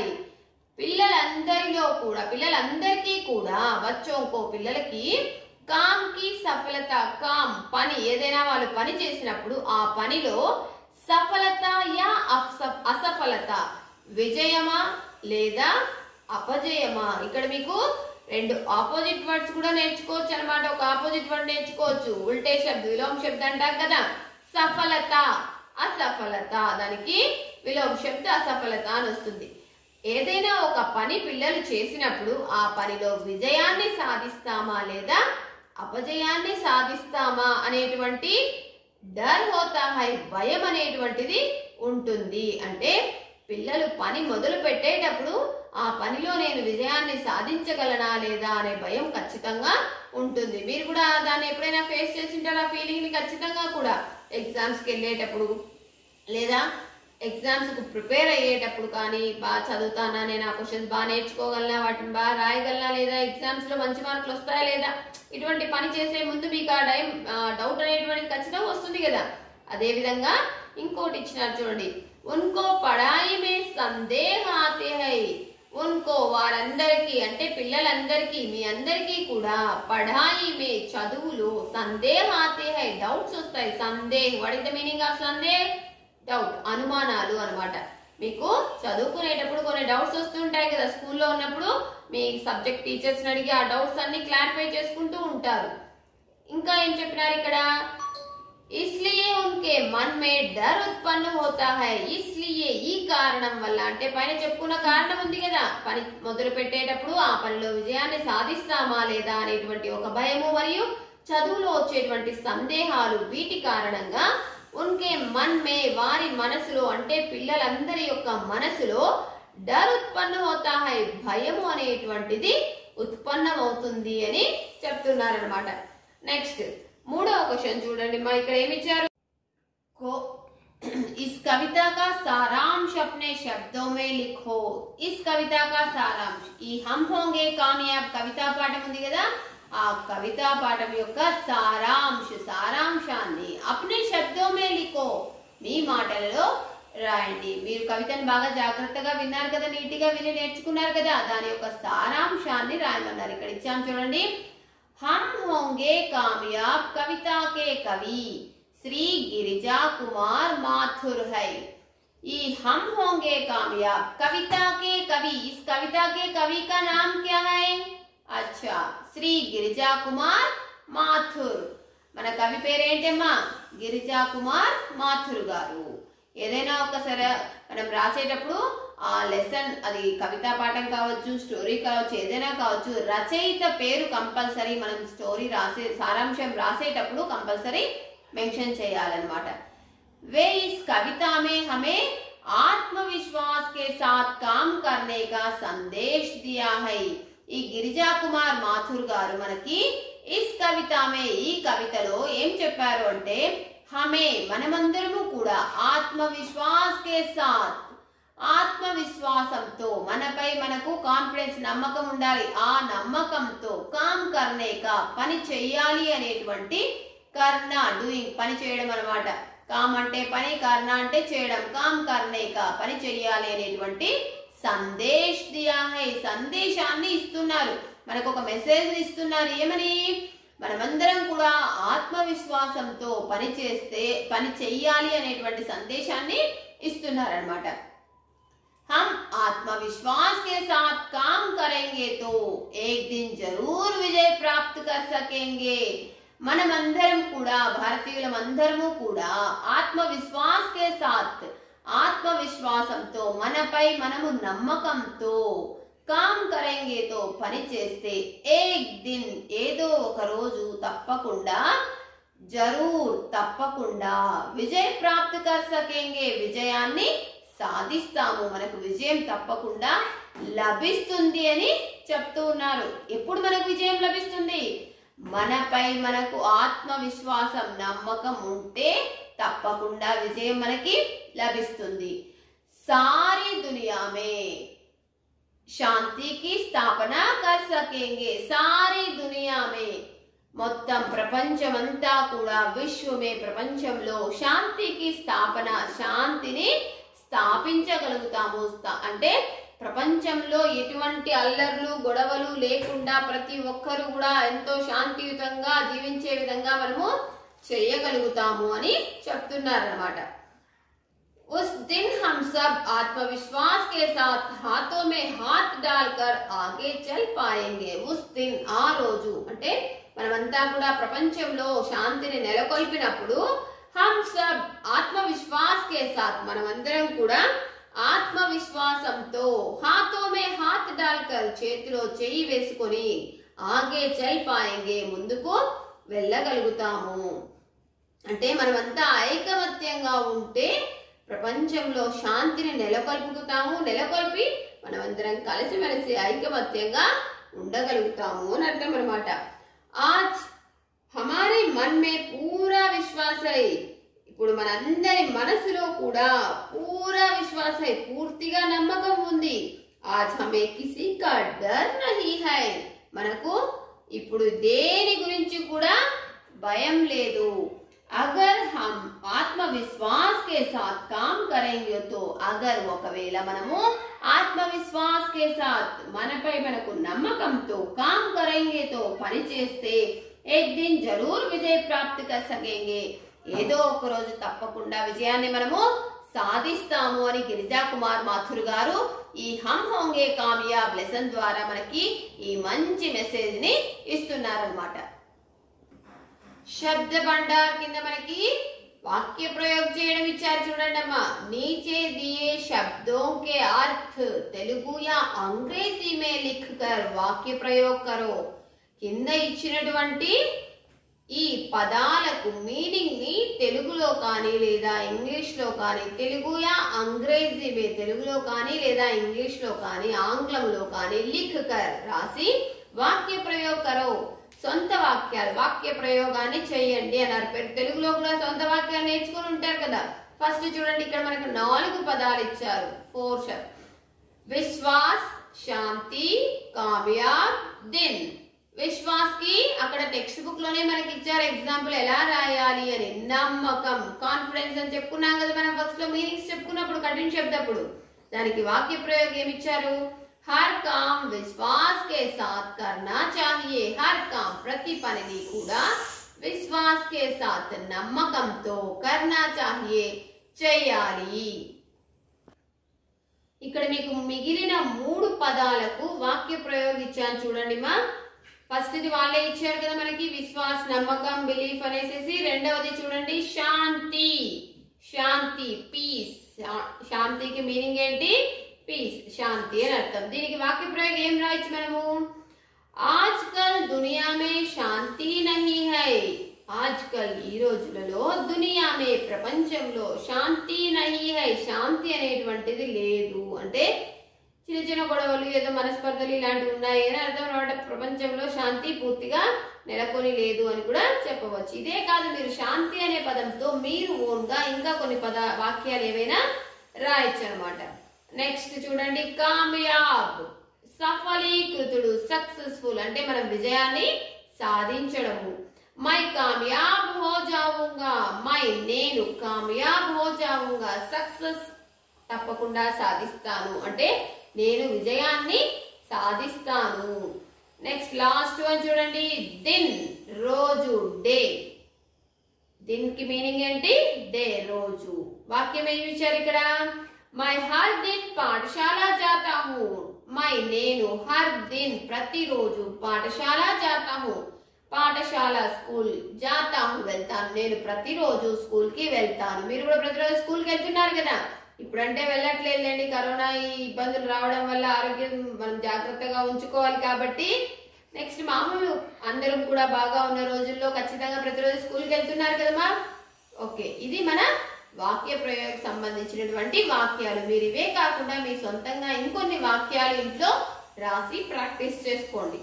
పిల్లలందరికీ కూడా बच्चों को పిల్లలకి काम की सफलता काम పని ఏదైనా వాళ్ళు పని చేసినప్పుడు ఆ పనిలో సఫలత యా అసఫలత విజయమా లేదా అపజయమా. ఇక్కడ మీకు రెండు ఆపోజిట్ వర్డ్స్ కూడా నేర్చుకోవచ్చు అనమాట. ఒక ఆపోజిట్ వర్డ్ నేర్చుకోవచ్చు. ఉల్టే శబ్ద విలోమ శబ్ద అంటాం కదా. సఫలత అసఫలత, దానికి విలోమ శబ్ద అసఫలత అని వస్తుంది. ఏదైనా ఒక పని పిల్లలు చేసినప్పుడు ఆ పనిలో విజయాన్ని సాధిస్తామా లేదా అపజయాన్ని సాధిస్తామా అనేటువంటి డర్ హోతా హై, భయం అనేటువంటిది ఉంటుంది. అంటే పిల్లలు పని మొదలు పెట్టేటప్పుడు ఆ పనిలో నేను విజయాన్ని సాధించగలనా లేదా అనే భయం ఖచ్చితంగా ఉంటుంది. మీరు కూడా దాన్ని ఎప్పుడైనా ఫేస్ చేసింటారా ఫీలింగ్ ని? ఖచ్చితంగా కూడా ఎగ్జామ్స్కి వెళ్ళేటప్పుడు లేదా ఎగ్జామ్స్ కు ప్రిపేర్ అయ్యేటప్పుడు కానీ బాగా చదువుతానా, నేను ఆ క్వశ్చన్స్ బాగా నేర్చుకోగలనా, వాటిని బాగా రాయగలనా లేదా, ఎగ్జామ్స్ లో మంచి మార్కులు వస్తాయా లేదా, ఇటువంటి పని చేసే ముందు మీకు ఆ డౌట్ అనేటువంటిది ఖచ్చితంగా వస్తుంది కదా. అదే విధంగా ఇంకోటి ఇచ్చినారు చూడండి. ఉన్కో పడాయి మే సందేహ ఆతే హై. ఉన్కో వారందరికీ అంటే పిల్లలందరికీ మీ అందరికీ కూడా పడాయి మే చదువులో సందేహ ఆతే హై డౌట్స్ వస్తాయి. సందేహ్, what is the meaning of సందేహ్? డౌట్, అనుమానాలు అనమాట. మీకు చదువుకునేటప్పుడు కొన్ని డౌట్స్ వస్తుంటాయి కదా. స్కూల్లో ఉన్నప్పుడు మీ సబ్జెక్ట్ టీచర్స్ అడిగి ఆ డౌట్స్ అన్ని క్లారిఫై చేసుకుంటూ ఉంటారు. ఇంకా ఏం చెప్పినారు ఇక్కడ? ఇస్లియే ఉన్కే మన్ మే డర్ ఉత్పన్న హోతా హై. ఇస్లియే ఈ కారణం వల్ల, అంటే పైన చెప్పుకున్న కారణం ఉంది కదా, పని మొదలు పెట్టేటప్పుడు ఆ పనిలో విజయాన్ని సాధిస్తామా లేదా అనేటువంటి ఒక భయము మరియు చదువులో వచ్చేటువంటి సందేహాలు, వీటి కారణంగా ఉన్కే మన్ మే వారి మనసులో అంటే పిల్లలందరి యొక్క మనసులో డర్ ఉత్పన్న హోతా హై భయము అనేటువంటిది ఉత్పన్నమవుతుంది అని చెప్తున్నారు అనమాట. నెక్స్ట్ మూడవ క్వశ్చన్ చూడండి మా. ఇక్కడ ఏమి ఇచ్చారు? ఇస్ కవిత కా సారాంశ్ అప్నే శబ్దోं में लिखो. ఇస్ కవిత కా సారాంశ్, ఈ హమ్ హోంగే కామయాబ్ కవితా పాఠం ఉంది కదా, ఆ కవితా పాఠం యొక్క సారాంశాన్ని అప్నే శబ్దోं में लिखो, మీ మాటలలో రాయండి. మీరు కవితను బాగా జాగ్రత్తగా విన్నారు కదా, నీటిగా విని నేర్చుకున్నారు కదా, దాని యొక్క సారాంశాన్ని రాయమన్నారు. ఇక్కడ ఇచ్చాం చూడండి. हम होंगे कामयाब कविता के कवि श्री गिरिजा कुमार माथुर है. ये हम होंगे कामयाब कविता के कवि, इस कविता के कवि का नाम क्या है? अच्छा, श्री गिरिजा कुमार माथुर. మన కవి పేరేంటమ్మా? గిరిజా కుమార్ మాథుర్ గారు. ఏదైనా ఒకసారి మనం రాసేటప్పుడు ఆ లెసన్, అది కవితా పాఠం కావచ్చు, స్టోరీ కావచ్చు, ఏదైనా కావచ్చు, రచయిత పేరు కంపల్సరీ మనం స్టోరీ రాసే సారాంశం రాసేటప్పుడు కంపల్సరీ మెన్షన్ చేయాలన్నమాట. वे इस कविता में हमें आत्मविश्वास के साथ काम करने का संदेश दिया है. ఈ గిరిజా కుమార్ మాథుర్ గారు మనకి ఇస్ కవితమే, ఈ కవితలో ఏం చెప్పారు అంటే, హమే మనమందరము కూడా ఆత్మవిశ్వాస్ కే సాత్, ఆత్మవిశ్వాసంతో, మనపై మనకు కాన్ఫిడెన్స్ నమ్మకం ఉండాలి, ఆ నమ్మకంతో కామ్ కర్నే కా పని చెయ్యాలి అనేటువంటి, కర్ణ డూయింగ్ పని చేయడం అనమాట. కామ్ అంటే పని, కర్ణ అంటే చేయడం, కామ్ కర్నే కా పని చెయ్యాలి అనేటువంటి సందేశ్ దియా హై సందేశాన్ని ఇస్తున్నారు, మనకు ఒక మెసేజ్ ఇస్తున్నారు. ఏమని? మనమందరం కూడా ఆత్మవిశ్వాసంతో పని చేస్తే పని చెయ్యాలి అనేటువంటి సందేశాన్ని ఇస్తున్నారన్నమాట. हम आत्मविश्वास के साथ काम करेंगे तो एक दिन जरूर विजय प्राप्त कर सकेंगे. మనమందరం కూడా, భారతీయులమందరము కూడా ఆత్మవిశ్వాస్ కే సాత్, ఆత్మవిశ్వాసంతో, మనపై మనము నమ్మకంతో, కామ్ కరెంగేతో పని చేస్తే, ఏక్ దిన్ ఏదో ఒక రోజు తప్పకుండా, జరూర్ తప్పకుండా, విజయ్ ప్రాప్త్ కర్ సకేంగే విజయాన్ని సాధిస్తాము, మనకు విజయం తప్పకుండా లభిస్తుంది అని చెప్తూ ఉన్నారు. ఎప్పుడు మనకు విజయం లభిస్తుంది? మనపై మనకు ఆత్మవిశ్వాసం, నమ్మకం ఉంటే తప్పకుండా విజయం మనకి లభిస్తుంది. సారీ దునియా మే శాంతికి స్థాపన కర్ సకేంగే. సారీ దునియా మే మొత్తం ప్రపంచమంతా కూడా, విశ్వమే ప్రపంచంలో శాంతికి స్థాపన, శాంతిని స్థాపించగలుగుతాము. అంటే ప్రపంచంలో ఎటువంటి అల్లర్లు గొడవలు లేకుండా ప్రతి ఒక్కరు కూడా ఎంతో శాంతియుతంగా జీవించే విధంగా మనము చేయగలుగుతాము అని చెప్తున్నారు అన్నమాట. ఉస్ దిన్ హమ్ सब आत्मविश्वास के साथ हाथों में हाथ डालकर आगे चल पाएंगे उस दिन ఆ రోజు అంటే మనమంతా కూడా ప్రపంచంలో శాంతిని నెలకొల్పినప్పుడు हम सब आत्मविश्वास के साथ మనమందరం కూడా ఆత్మవిశ్వాసంతో हाथों में हाथ डालकर చేతిలో చెయ్యి వేసుకొని ఆగే చల్ పాయేంగే ముందుకు వెళ్ళగలుగుతాము అంటే మనమంతా ఐకమత్యంగా ఉంటే ప్రపంచంలో శాంతిని నెలకొల్పి మనమందరం కలిసిమెలిసి ఐకమత్యంగా ఉండగలుగుతాము అని అర్థం అన్నమాట आज हमारे मन में पूरा विश्वास है ఇప్పుడు మనందరి మనసులో కూడా పూరా విశ్వాస है పూర్తిగా నమ్మకం ఉంది आज हमें किसी का डर नहीं है మనకు ఇప్పుడు దేని గురించి కూడా భయం లేదు अगर हम आत्मविश्वास के साथ काम करेंगे तो अगर ఒకవేళ మనము आत्मविश्वास के साथ మనపై మనకు నమ్మకంతో काम करेंगे तो పని చేస్తే एक दिन जरूर विजय प्राप्त कर सकेंगे ఏదో ఒక రోజు తప్పకుండా విజయాన్ని మనము సాధిస్తాము అని గిరిజా కుమార్ మాథుర్ గారు ఈ హమ్ హోంగే కామయాబ్ లెసన్ ద్వారా మనకి ఈ మంచి మెసేజ్ ని ఇస్తున్నారన్నమాట शब्द भंडार किंद मनकी वाक्य प्रयोग చేయడం ఇచ్చారు చూడండి అమ్మా नीचे दिए शब्दों के अर्थ తెలుగు या अंग्रेजी में लिखकर वाक्य प्रयोग करो కింద ఇచ్చినటువంటి ఈ పదాలకు మీనింగ్ ని తెలుగులో కానీ లేదా ఇంగ్లీష్ లో కానీ తెలుగు या अंग्रेजी में తెలుగులో కానీ లేదా ఇంగ్లీష్ లో కానీ ఆంగ్లంలో కానీ लिखकर రాసి वाक्य प्रयोग करो సొంత వాక్యాలు వాక్య ప్రయోగాన్ని చేయండి అన్నారు తెలుగులో కూడా సొంత వాక్యాలు నేర్చుకొని ఉంటారు కదా ఫస్ట్ చూడండి ఇక్కడ మనకు 4 పదాలు ఇచ్చారు 4 शब्द విశ్వాస్ శాంతి కామయాబ్ దిన్ విశ్వాస్ కి అక్కడ టెక్స్ట్ బుక్ లోనే మనకి ఇచ్చారు ఎగ్జాంపుల్ ఎలా రాయాలి అని నమ్మకం కాన్ఫిడెన్స్ అని చెప్పుకున్నాం కదా మనం ఫస్ట్ లో మీనింగ్స్ చెప్పుకున్నప్పుడు కఠిన శబ్దప్పుడు దానికి వాక్య ప్రయోగం ఏమి ఇచ్చారు हर काम विश्वास के साथ करना चाहिए हर काम प्रति पनिनी కూడా विश्वास के साथ నమ్మకంతో करना चाहिए చేయాలి ఇక్కడ మీకు మిగిలిన 3 పదాలకు వాక్య ప్రయోగం ఇచ్చాను చూడండి మా ఫస్ట్ ఇది వాళ్ళే ఇచ్చారు కదా మనకి విశ్వాస్ నమ్మకం బిలీఫ్ అనేసి రెండవది చూడండి శాంతి శాంతి పీస్ శాంతికి మీనింగ్ ఏంటి पीस शांति అని అర్థం దీనికి వాక్య ప్రయోగం ఏం రాయొచ్చు మనము आजकल दुनिया में शांति नहीं है आजकल ఈ రోజులలో దునియా మే ప్రపంచంలో శాంతి नहीं है శాంతి అనేటువంటిది లేదు అంటే చిన్న చిన్న గొడవలు ఏదో మనస్పర్ధలు ఇలాంటివి ఉన్నాయి అని అర్థం అన్నమాట ప్రపంచంలో శాంతి పూర్తిగా నెలకొని లేదు అని కూడా చెప్పవచ్చు ఇదే కాదు మీరు శాంతి అనే పదంతో మీరు ఓన్ గా ఇంకా కొన్ని వాక్యాలు ఏవైనా రాయొచ్చు అన్నమాట నెక్స్ట్ చూడండి కామయాబ్ సఫలీకృతుడు సక్సెస్ఫుల్ అంటే మనం విజయాన్ని సాధించడము మై కామయాబ్ హో జాऊंगा మై నేను కామయాబ్ హో జాऊंगा సక్సెస్ తప్పకుండా సాధిస్తాను అంటే నేను విజయాన్ని సాధిస్తాను నెక్స్ట్ లాస్ట్ వన్ చూడండి దిన్ రోజు డే దిన్ కి మీనింగ్ ఏంటి డే రోజు వాక్యం ఏమి ఇచ్చారు ఇక్కడ मैं हर दिन पाठशाला जाता हूँ मैं నేను हर दिन प्रतिरोजु पाठशाला जाता हूँ पाठशाला स्कूल जाता हूँ వెళ్తాను నేను ప్రతిరోజు స్కూల్ కి వెళ్తాను మీరు కూడా ప్రతిరోజు స్కూల్ కి వెళ్తున్నారు కదా ఇప్పుడంటే వెళ్ళట్లేదండి కరోనా ఈ ఇబ్బందులు రావడం వల్ల ఆరోగ్యం మనం జాగ్రత్తగా ఉంచుకోవాలి కాబట్టి నెక్స్ట్ మామూలు అందరం కూడా బాగా ఉన్న రోజుల్లో ఖచ్చితంగా ప్రతిరోజు స్కూల్ కి వెళ్తున్నారు కదమ్మా ఓకే ఇది మన వాక్య ప్రయోగం సంబంధించినటువంటి వాక్యాలు మీరు ఇవే కాకుండా మీ సొంతంగా ఇంకొన్ని వాక్యాలు ఇంట్లో రాసి ప్రాక్టీస్ చేసుకోండి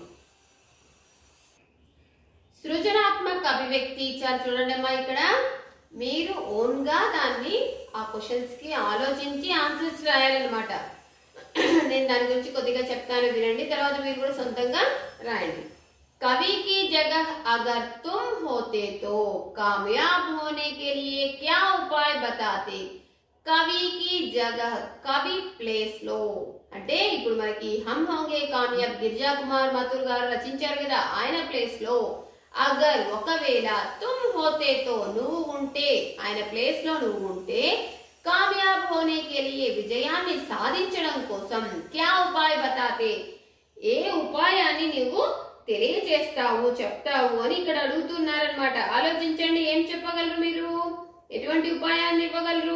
సృజనాత్మక అభివ్యక్తి ఇచ్చారు చూడండి అమ్మా ఇక్కడ మీరు ఓన్ గా దాన్ని ఆ క్వశ్చన్స్ కి ఆలోచించి ఆన్సర్స్ రాయాలన్నమాట నేను దాని గురించి కొద్దిగా చెప్తాను వినండి తర్వాత మీరు కూడా సొంతంగా రాయండి कवि की जगह अगर तुम होते तो कामयाब होने के लिए क्या उपाय बताते कवि की जगह कवि प्लेस లో అంటే ఇప్పుడు మనకి హమ్ హోంగే కామయాబ్ గిరిజా కుమార్ మాథుర్ గారు రచించారు కదా ఆయన ప్లేస్ లో అగర్ ఒకవేళ తుమ్ హోతే తో నువ్వు ఉంటే ఆయన ప్లేస్ లో నువ్వు ఉంటే కామయాబ్ హోనే కే లియే విజయ విజయాన్ని సాధించడం కోసం క్యా ఉపాయ బతాతే, ఏ ఉపాయాన్ని నువ్వు తెలియజేస్తావు చెప్తావు అని ఇక్కడ అడుగుతున్నారనమాట. ఆలోచించండి, ఏం చెప్పగలరు మీరు, ఎటువంటి ఉపాయాన్ని ఇవ్వగలరు?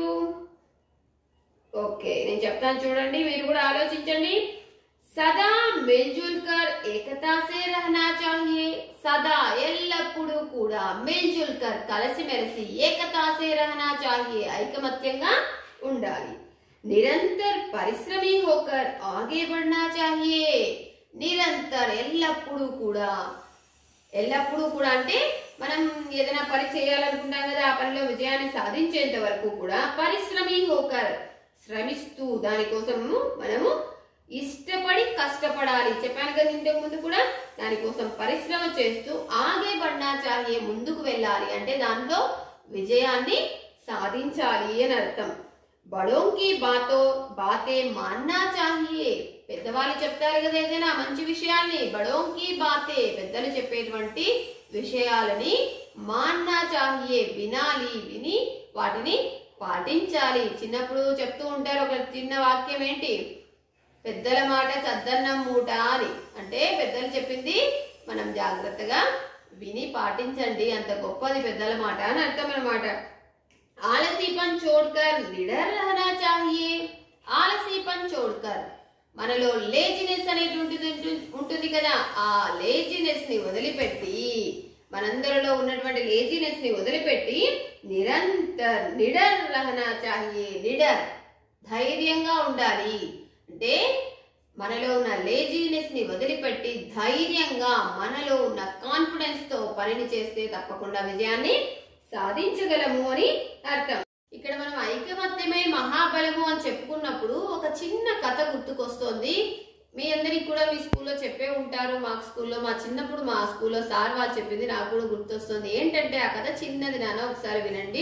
ఓకే, నేను చెప్తాను చూడండి, మీరు కూడా ఆలోచించండి. సదా మిల్జుల్ కర్ ఏకతా సే రహనా చాహియే, సదా ఎల్లప్పుడూ కూడా మిల్జుల్ కర్ కలిసిమెలిసి ఏకతా సే రహనా చాహియే ఐకమత్యంగా ఉండాలి. నిరంతర్ పరిశ్రమీ హోకర్ ఆగే బడ్నా చాహియే, నిరంతర్ ఎల్లప్పుడూ కూడా అంటే మనం ఏదైనా పని చేయాలనుకుంటాం కదా, ఆ పనిలో విజయాన్ని సాధించేంత వరకు కూడా పరిశ్రమీ హోకర్ శ్రమిస్తూ దానికోసం మనము ఇష్టపడి కష్టపడాలి. చెప్పాను కదా ఇంతకు ముందు కూడా, దానికోసం పరిశ్రమ చేస్తూ ఆగే బడ్నా చాహియే ముందుకు వెళ్ళాలి అంటే దాంట్లో విజయాన్ని సాధించాలి అని అర్థం. బడోంకి బాతే మాన్నా చాహియే, పెద్దవాళ్ళు చెప్తారు కదా ఏదైనా మంచి విషయాన్ని, బడోంకి బాతే పెద్దలు చెప్పేటువంటి విషయాలని మాన్నా చాహియే వినాలి, విని వాటిని పాటించాలి. చిన్నప్పుడు చెప్తూ ఉంటారు ఒక చిన్న వాక్యం, ఏంటి, పెద్దల మాట చద్దన్నం మూట అని. అంటే పెద్దలు చెప్పింది మనం జాగ్రత్తగా విని పాటించండి, అంత గొప్పది పెద్దల మాట అని అర్థం అన్నమాట. ఆలసీపన్ చోడ్కర్ నిడర్ రహనా చాహియే, ఆలసీపన్ చోడ్కర్ మనలో లేజినెస్ అనేటువంటిది ఉంటుంది కదా, ఆ లేజినెస్ ని వదిలిపెట్టి, మనందరిలో ఉన్నటువంటి లేజినెస్ ని వదిలిపెట్టి నిరంతర్ నిడర్ రహనా చాహియే, నిడర్ ధైర్యంగా ఉండాలి. అంటే మనలో ఉన్న లేజినెస్ ని వదిలిపెట్టి ధైర్యంగా మనలో ఉన్న కాన్ఫిడెన్స్ తో పనిని చేస్తే తప్పకుండా విజయాన్ని సాధించగలము అని అర్థం. ఇక్కడ మనం ఐకమత్యమే మహాబలము అని చెప్పుకున్నప్పుడు ఒక చిన్న కథ గుర్తుకొస్తోంది. మీ అందరికి కూడా మీ స్కూల్లో చెప్పే ఉంటారు, మా స్కూల్లో, మా చిన్నప్పుడు మా స్కూల్లో సార్ వాళ్ళు చెప్పింది నాకు కూడా గుర్తొస్తుంది. ఏంటంటే ఆ కథ చిన్నది నాన్న, ఒకసారి వినండి.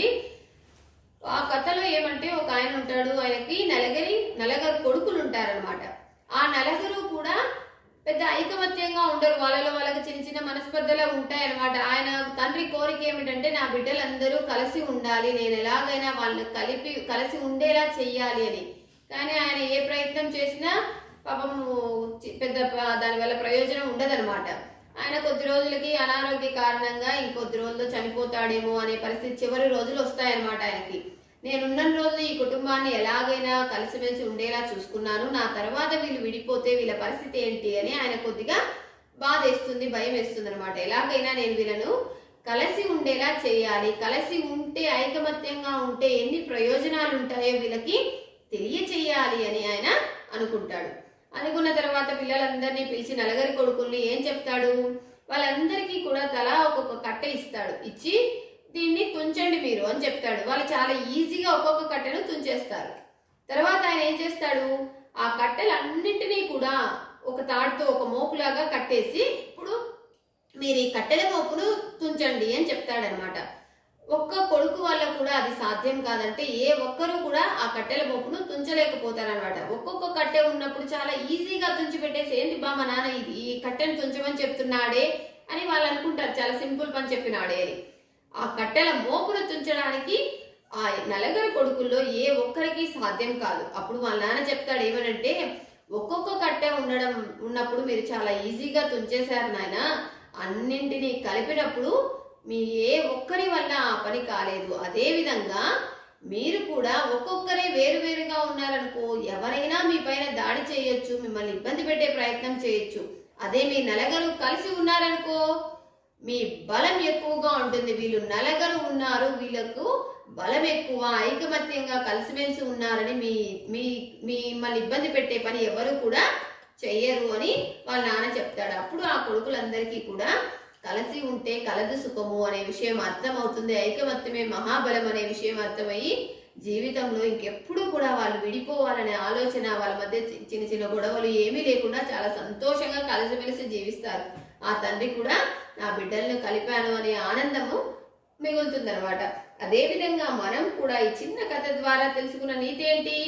ఆ కథలో ఏమంటే ఒక ఆయన ఉంటాడు, ఆయనకి నలుగురు కొడుకులు ఉంటారనమాట. ఆ నలుగురు కూడా పెద్ద ఐకమత్యంగా ఉండరు, వాళ్ళలో వాళ్ళకి చిన్న చిన్న మనస్పర్ధలు ఉంటాయన్నమాట. ఆయన తండ్రి కోరిక ఏమిటంటే నా బిడ్డలందరూ కలిసి ఉండాలి, నేను ఎలాగైనా వాళ్ళని కలిసి ఉండేలా చెయ్యాలి అని. కానీ ఆయన ఏ ప్రయత్నం చేసినా పాపం పెద్ద దానివల్ల ప్రయోజనం ఉండదన్నమాట. ఆయన కొద్ది రోజులకి అనారోగ్య కారణంగా ఇంకొద్ది రోజుల్లో చనిపోతాడేమో అనే పరిస్థితి, చివరి రోజులు వస్తాయన్నమాట ఆయనకి. నేనున్న రోజులు ఈ కుటుంబాన్ని ఎలాగైనా కలిసిమెలిసి ఉండేలా చూసుకున్నాను, నా తర్వాత వీళ్ళు విడిపోతే వీళ్ళ పరిస్థితి ఏంటి అని ఆయన కొద్దిగా బాధేస్తుంది, భయం వేస్తుంది అనమాట. ఎలాగైనా నేను వీళ్ళను కలిసి ఉండేలా చేయాలి, కలిసి ఉంటే ఐకమత్యంగా ఉంటే ఎన్ని ప్రయోజనాలు ఉంటాయో వీళ్ళకి తెలియచేయాలి అని ఆయన అనుకుంటాడు. అనుకున్న తర్వాత పిల్లలందరినీ పిలిచి నలుగురి కొడుకుల్ని ఏం చెప్తాడు, వాళ్ళందరికీ కూడా తలా ఒక్కొక్క కట్టె ఇస్తాడు. ఇచ్చి దీన్ని తుంచండి మీరు అని చెప్తాడు. వాళ్ళు చాలా ఈజీగా ఒక్కొక్క కట్టెను తుంచేస్తారు. తర్వాత ఆయన ఏం చేస్తాడు, ఆ కట్టెలన్నింటినీ కూడా ఒక తాడుతో ఒక మోపులాగా కట్టేసి ఇప్పుడు మీరు ఈ కట్టెల మోపును తుంచండి అని చెప్తాడనమాట. ఒక్క కొడుకు వల్ల కూడా అది సాధ్యం కాదంటే ఏ ఒక్కరు కూడా ఆ కట్టెల మోపును తుంచలేకపోతారనమాట. ఒక్కొక్క కట్టె ఉన్నప్పుడు చాలా ఈజీగా తుంచి పెట్టేసి ఏంటి బా మా నాన్న ఇది ఈ కట్టెను తుంచమని చెప్తున్నాడే అని వాళ్ళు అనుకుంటారు, చాలా సింపుల్ పని చెప్పినాడే అని. ఆ కట్టెల మోపును తుంచడానికి ఆ నలుగురు కొడుకుల్లో ఏ ఒక్కరికి సాధ్యం కాదు. అప్పుడు వాళ్ళ నాన్న చెప్తాడు ఏమనంటే, ఒక్కొక్క కట్టె ఉన్నప్పుడు మీరు చాలా ఈజీగా తుంచేశారు నాయన, అన్నింటినీ కలిపినప్పుడు మీ ఏ ఒక్కరి వల్ల ఆ పని కాలేదు. అదే విధంగా మీరు కూడా ఒక్కొక్కరే వేరువేరుగా ఉన్నారనుకో, ఎవరైనా మీ పైన దాడి చేయొచ్చు, మిమ్మల్ని ఇబ్బంది పెట్టే ప్రయత్నం చేయొచ్చు. అదే మీ నలుగురు కలిసి ఉన్నారనుకో మీ బలం ఎక్కువగా ఉంటుంది. వీళ్ళు నలుగురు ఉన్నారు, వీళ్ళకు బలం ఎక్కువ, ఐకమత్యంగా కలిసిమెలిసి ఉన్నారని మిమ్మల్ని ఇబ్బంది పెట్టే పని ఎవరు కూడా చెయ్యరు అని వాళ్ళ నాన్న చెప్తాడు. అప్పుడు ఆ కొడుకులందరికీ కూడా కలిసి ఉంటే కలదు సుఖము అనే విషయం అర్థమవుతుంది, ఐకమత్యమే మహాబలం అనే విషయం అర్థమయ్యి జీవితంలో ఇంకెప్పుడు కూడా వాళ్ళు విడిపోవాలనే ఆలోచన, వాళ్ళ మధ్య చిన్న చిన్న గొడవలు ఏమీ లేకుండా చాలా సంతోషంగా కలిసిమెలిసి జీవిస్తారు. ఆ తండ్రి కూడా నా బిడ్డలను కలిపాను అనే ఆనందము మిగులుతుంది అనమాట. అదే విధంగా మనం కూడా ఈ చిన్న కథ ద్వారా తెలుసుకున్న నీతి ఏంటి,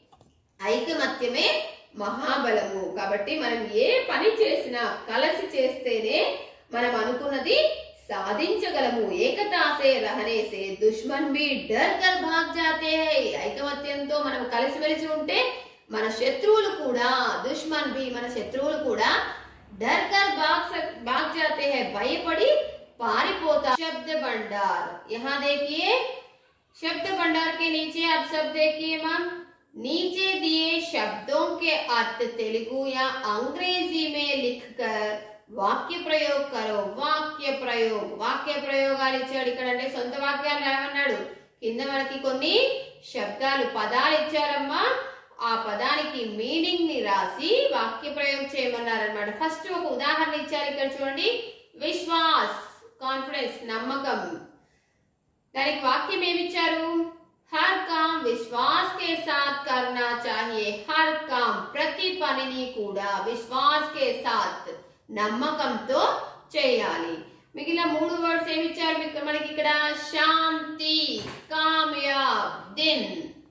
ఐకమత్యమే మహాబలము. కాబట్టి మనం ఏ పని చేసినా కలిసి చేస్తేనే మనం అనుకున్నది సాధించగలము. ఏకతాసే రహనేసే దుష్మన్ బి డర్ కర్ భాగ్ జాతే హై. ఐకమత్యంతో మనం కలిసిమెలిసి ఉంటే మన శత్రువులు కూడా దుష్మన్ भी మన శత్రువులు కూడా डर कर भाग जाते हैं भयपड़ी पारिपोता। शब्द भंडार, यहाँ देखिए शब्द भंडार के नीचे आप सब देखिए मैम, नीचे दिए शब्दों के अर्थ तेलुगु या अंग्रेजी में लिखकर వాక్య ప్రయోగ కరో। వాక్య ప్రయోగాలు ఇచ్చాడు ఇక్కడ, అంటే సొంత వాక్యాలు రాయమన్నాడు। కింద మనకి కొన్ని శబ్దాలు పదాలు ఇచ్చారమ్మా, ఆ పదానికి మీనింగ్ ని రాసి వాక్య ప్రయోగం చేయమన్నారన్నమాట। ఫస్ట్ ఒక ఉదాహరణ ఇచ్చారు ఇక్కడ చూడండి, విశ్వాస్ కాన్ఫిడెన్స్ నమ్మకం, దానికి వాక్యం ఏమిచ్చారు, हर काम विश्वास के साथ करना चाहिए। हर काम ప్రతి పనిని కూడా విశ్వాస్ के साथ నమ్మకంతో చేయాలి। మిగిలిన మూడు వర్డ్స్ ఏమి ఇచ్చారు మనకి ఇక్కడ, శాంతి, కామయాబ్, దిన్,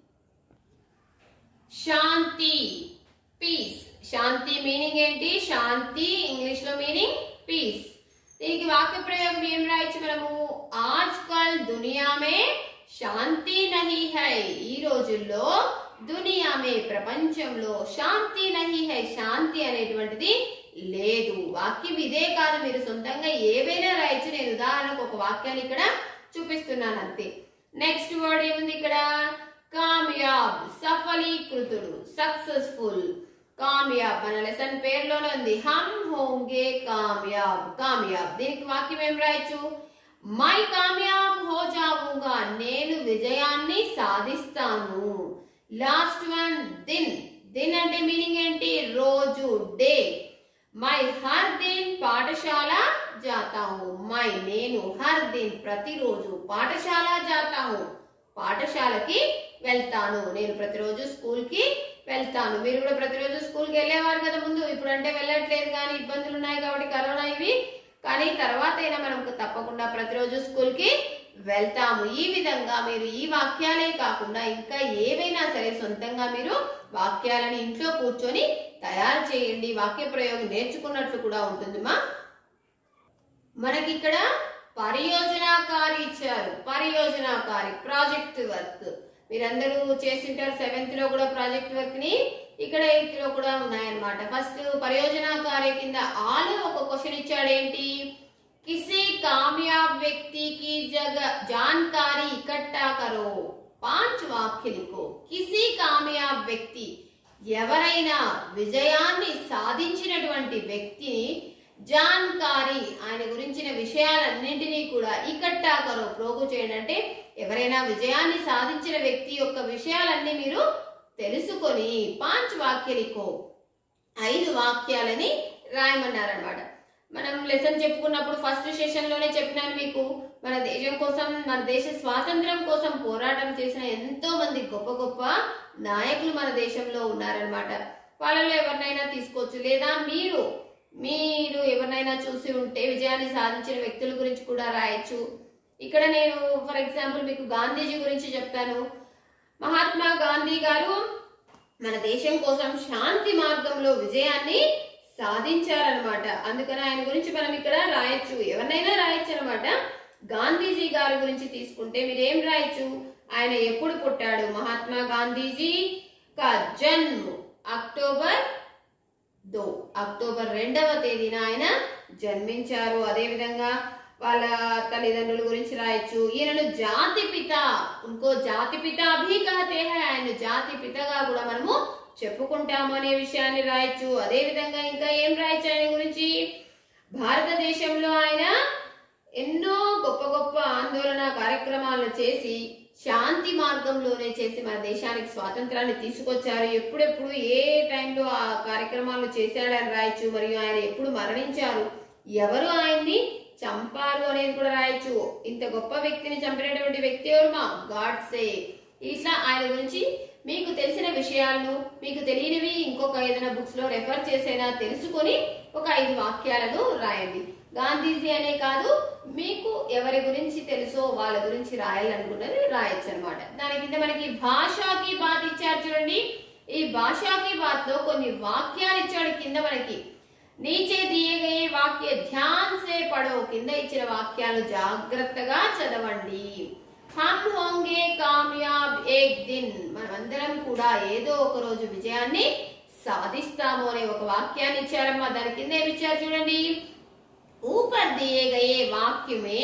శాంతి పీస్। శాంతి మీనింగ్ ఏంటి, శాంతి ఇంగ్లీష్ లో మీనింగ్ పీస్। దీనికి వాక్య ప్రయోగం ఏం రాయొచ్చు మనము, ఆజ్కల్ దునియా మే శాంతి నహీ హై। ఈ రోజుల్లో దునియా మే ప్రపంచంలో శాంతి నహీ హై, శాంతి అనేటువంటిది లేదు। వాక్యం ఇదే కాదు, మీరు సొంతంగా ఏవైనా రాయొచ్చు, నేను ఉదాహరణకు ఒక వాక్యాన్ని ఇక్కడ చూపిస్తున్నాను అంతే। నెక్స్ట్ వర్డ్ ఏముంది ఇక్కడ, కామయాబ్ సఫలీకృతుడు, సక్సెస్ఫుల్। కామయాబ్ మన లెసన్ పేరులోనే ఉంది, హమ్ హోంగే కామయాబ్, కామయాబ్। దీనికి వాక్యం ఏం రాయొచ్చు, మై కామయాబ్ హో జాऊंगा, నేను విజయాన్ని సాధిస్తాను। లాస్ట్ వన్ దిన్, దిన్ అంటే మీనింగ్ ఏంటి, రోజు, డే। మై హర్ దిన్ పాఠశాల జాతా హూ, మై నేను, హర్ దిన్ ప్రతిరోజు, పాఠశాల జాతా హూ పాఠశాలకి వెళ్తాను, నేను ప్రతిరోజు స్కూల్ కి వెళ్తాను। మీరు కూడా ప్రతిరోజు స్కూల్ కి వెళ్ళేవారు కదా ముందు, ఇప్పుడు అంటే వెళ్ళట్లేదు కానీ ఇబ్బందులు ఉన్నాయి కాబట్టి కరోనా ఇవి, కానీ తర్వాత అయినా మనం తప్పకుండా ప్రతిరోజు స్కూల్ కి వెళ్తాము। ఈ విధంగా మీరు ఈ వాక్యాలే కాకుండా ఇంకా ఏవైనా సరే సొంతంగా మీరు వాక్యాలను ఇంట్లో కూర్చొని తయారు చేయండి, వాక్య ప్రయోగం నేర్చుకున్నట్లు కూడా ఉంటుందిమా। మనకి ఇక్కడ పరియోజనాకారి ఇచ్చారు, పరియోజనాకారి ప్రాజెక్ట్ వర్క్, మీరందరూ చేసింటారు 7th లో కూడా ప్రాజెక్ట్ వర్క్ ని, ఇక్కడ 8th లో కూడా ఉన్నాయన్నమాట। ఫస్ట్ పరియోజనాకారి కింద ఆలో ఒక క్వశ్చన్ ఇచ్చాడు, ఏంటి, किसी कामयाब व्यक्ति की जानकारी इकट्ठा करो। 5 వాక్యాలు लिखो। किसी कामयाब व्यक्ति, ఎవరైనా విజయాన్ని సాధించినటువంటి వ్యక్తిని, జాన్కారీ ఆయన గురించిన విషయాలన్నింటినీ కూడా ఇకట్టా కరో ప్రోగు చేయండి, అంటే ఎవరైనా విజయాన్ని సాధించిన వ్యక్తి యొక్క విషయాలన్నీ మీరు తెలుసుకొని 5 వాక్యాలు लिखो, 5 వాక్యాలని రాయమన్నారన్నమాట। మనం లెసన్ చెప్పుకున్నప్పుడు ఫస్ట్ సెషన్ లోనే చెప్పినాను మీకు, మన దేశం కోసం, మన దేశ స్వాతంత్ర్యం కోసం పోరాటం చేసిన ఎంతో మంది గొప్ప గొప్ప నాయకులు మన దేశంలో ఉన్నారనమాట। వాళ్ళలో ఎవరినైనా తీసుకోవచ్చు, లేదా మీరు ఎవరినైనా చూసి ఉంటే విజయాన్ని సాధించిన వ్యక్తుల గురించి కూడా రాయొచ్చు। ఇక్కడ నేను ఫర్ ఎగ్జాంపుల్ మీకు గాంధీజీ గురించి చెప్తాను। మహాత్మా గాంధీ గారు మన దేశం కోసం శాంతి మార్గంలో విజయాన్ని సాధించారనమాట, అందుకని ఆయన గురించి మనం ఇక్కడ రాయొచ్చు, ఎవరినైనా రాయొచ్చు అనమాట। గాంధీజీ గారి గురించి తీసుకుంటే మీరు ఏం రాయొచ్చు, ఆయన ఎప్పుడు పుట్టాడు, మహాత్మా గాంధీజీ కా జన్మ అక్టోబర్ 2వ తేదీన ఆయన జన్మించారు। అదే విధంగా వాళ్ళ తల్లిదండ్రుల గురించి రాయొచ్చు। ఈయనను జాతి పిత, ఇంకో జాతి పిత అభి కహతే హై, ఆయన జాతి పితగా కూడా మనము చెప్పుకుంటాము అనే విషయాన్ని రాయొచ్చు। అదే విధంగా ఇంకా ఏం రాయొచ్చు ఆయన గురించి, భారతదేశంలో ఆయన ఎన్నో గొప్ప గొప్ప ఆందోళన కార్యక్రమాలను చేసి శాంతి మార్గంలోనే చేసి మన దేశానికి స్వాతంత్రాన్ని తీసుకొచ్చారు। ఎప్పుడెప్పుడు ఏ టైంలో ఆ కార్యక్రమాలు చేశాడని రాయొచ్చు, మరియు ఆయన ఎప్పుడు మరణించారు, ఎవరు ఆయన్ని చంపారు అనేది కూడా రాయొచ్చు। ఇంత గొప్ప వ్యక్తిని చంపినటువంటి వ్యక్తి ఎవరు, మా గాడ్సే। ఇట్లా ఆయన గురించి మీకు తెలిసిన విషయాలను, మీకు తెలియనివి ఇంకొక ఏదైనా బుక్స్ లో రెఫర్ చేసైనా తెలుసుకొని ఒక 5 వాక్యాలను రాయండి। గాంధీజీ అనే కాదు, మీకు ఎవరి గురించి తెలుసో వాళ్ళ గురించి రాయాలనుకున్నది రాయొచ్చు అనమాట। దాని కింద మనకి భాషాకి బాత్ ఇచ్చారు చూడండి, ఈ భాషాకి బాత్ లో కొన్ని వాక్యాలు ఇచ్చాడు కింద మనకి, నీచే దియే గయే వాక్య ధ్యాన్ సే పడో, కింద ఇచ్చిన వాక్యాలు జాగ్రత్తగా చదవండి। హమ్ హోంగే కామయాబ్ ఏక్ దిన్, మనమందరం కూడా ఏదో ఒక రోజు విజయాన్ని సాధిస్తాము అనే ఒక వాక్యాన్ని ఇచ్చారమ్మా. దాని కింద ఏమి ఇచ్చారు చూడండి. ऊपर दिए गए वाक्य में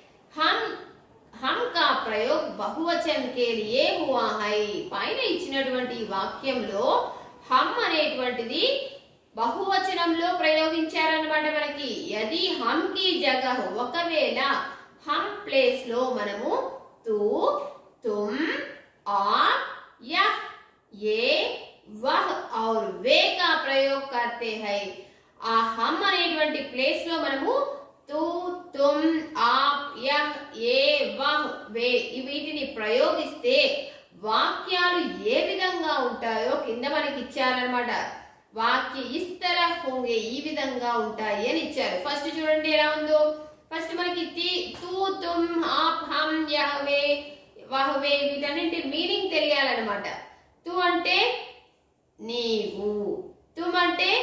हम का प्रयोग बहुवचन के लिए हुआ है. పైన ఇచ్చినటువంటి వాక్యంలో హమ్ అనేటువంటిది బహువచనంలో ప్రయోగించారన్నమాట మనకి. యది హమ్ కి జగహ్, ఒకవేళ హమ్ ప్లేస్ లో మనము తూ, తుమ్, आप, यह, ये, वह और वे का प्रयोग करते हैं. ఆ హమ్ అనేటువంటి ప్లేస్ లో మనము తూ, తుమ్, ఆప్, యహ్, ఏ, వహ్, వే వీటిని ప్రయోగిస్తే వాక్యాలు ఏ విధంగా ఉంటాయో కింద మనకి ఇచ్చారనమాట. వాక్య ఇస్ తరహ్ హోంగే, ఈ విధంగా ఉంటాయి అని ఇచ్చారు. ఫస్ట్ చూడండి ఎలా ఉందో. ఫస్ట్ మనకి తూ, తుమ్, ఆప్, హమ్, యహ్, వే, వహ్, వే వీటన్నింటి మీనింగ్ తెలియాలన్నమాట. తూ అంటే నీవు, తుమ్ అంటే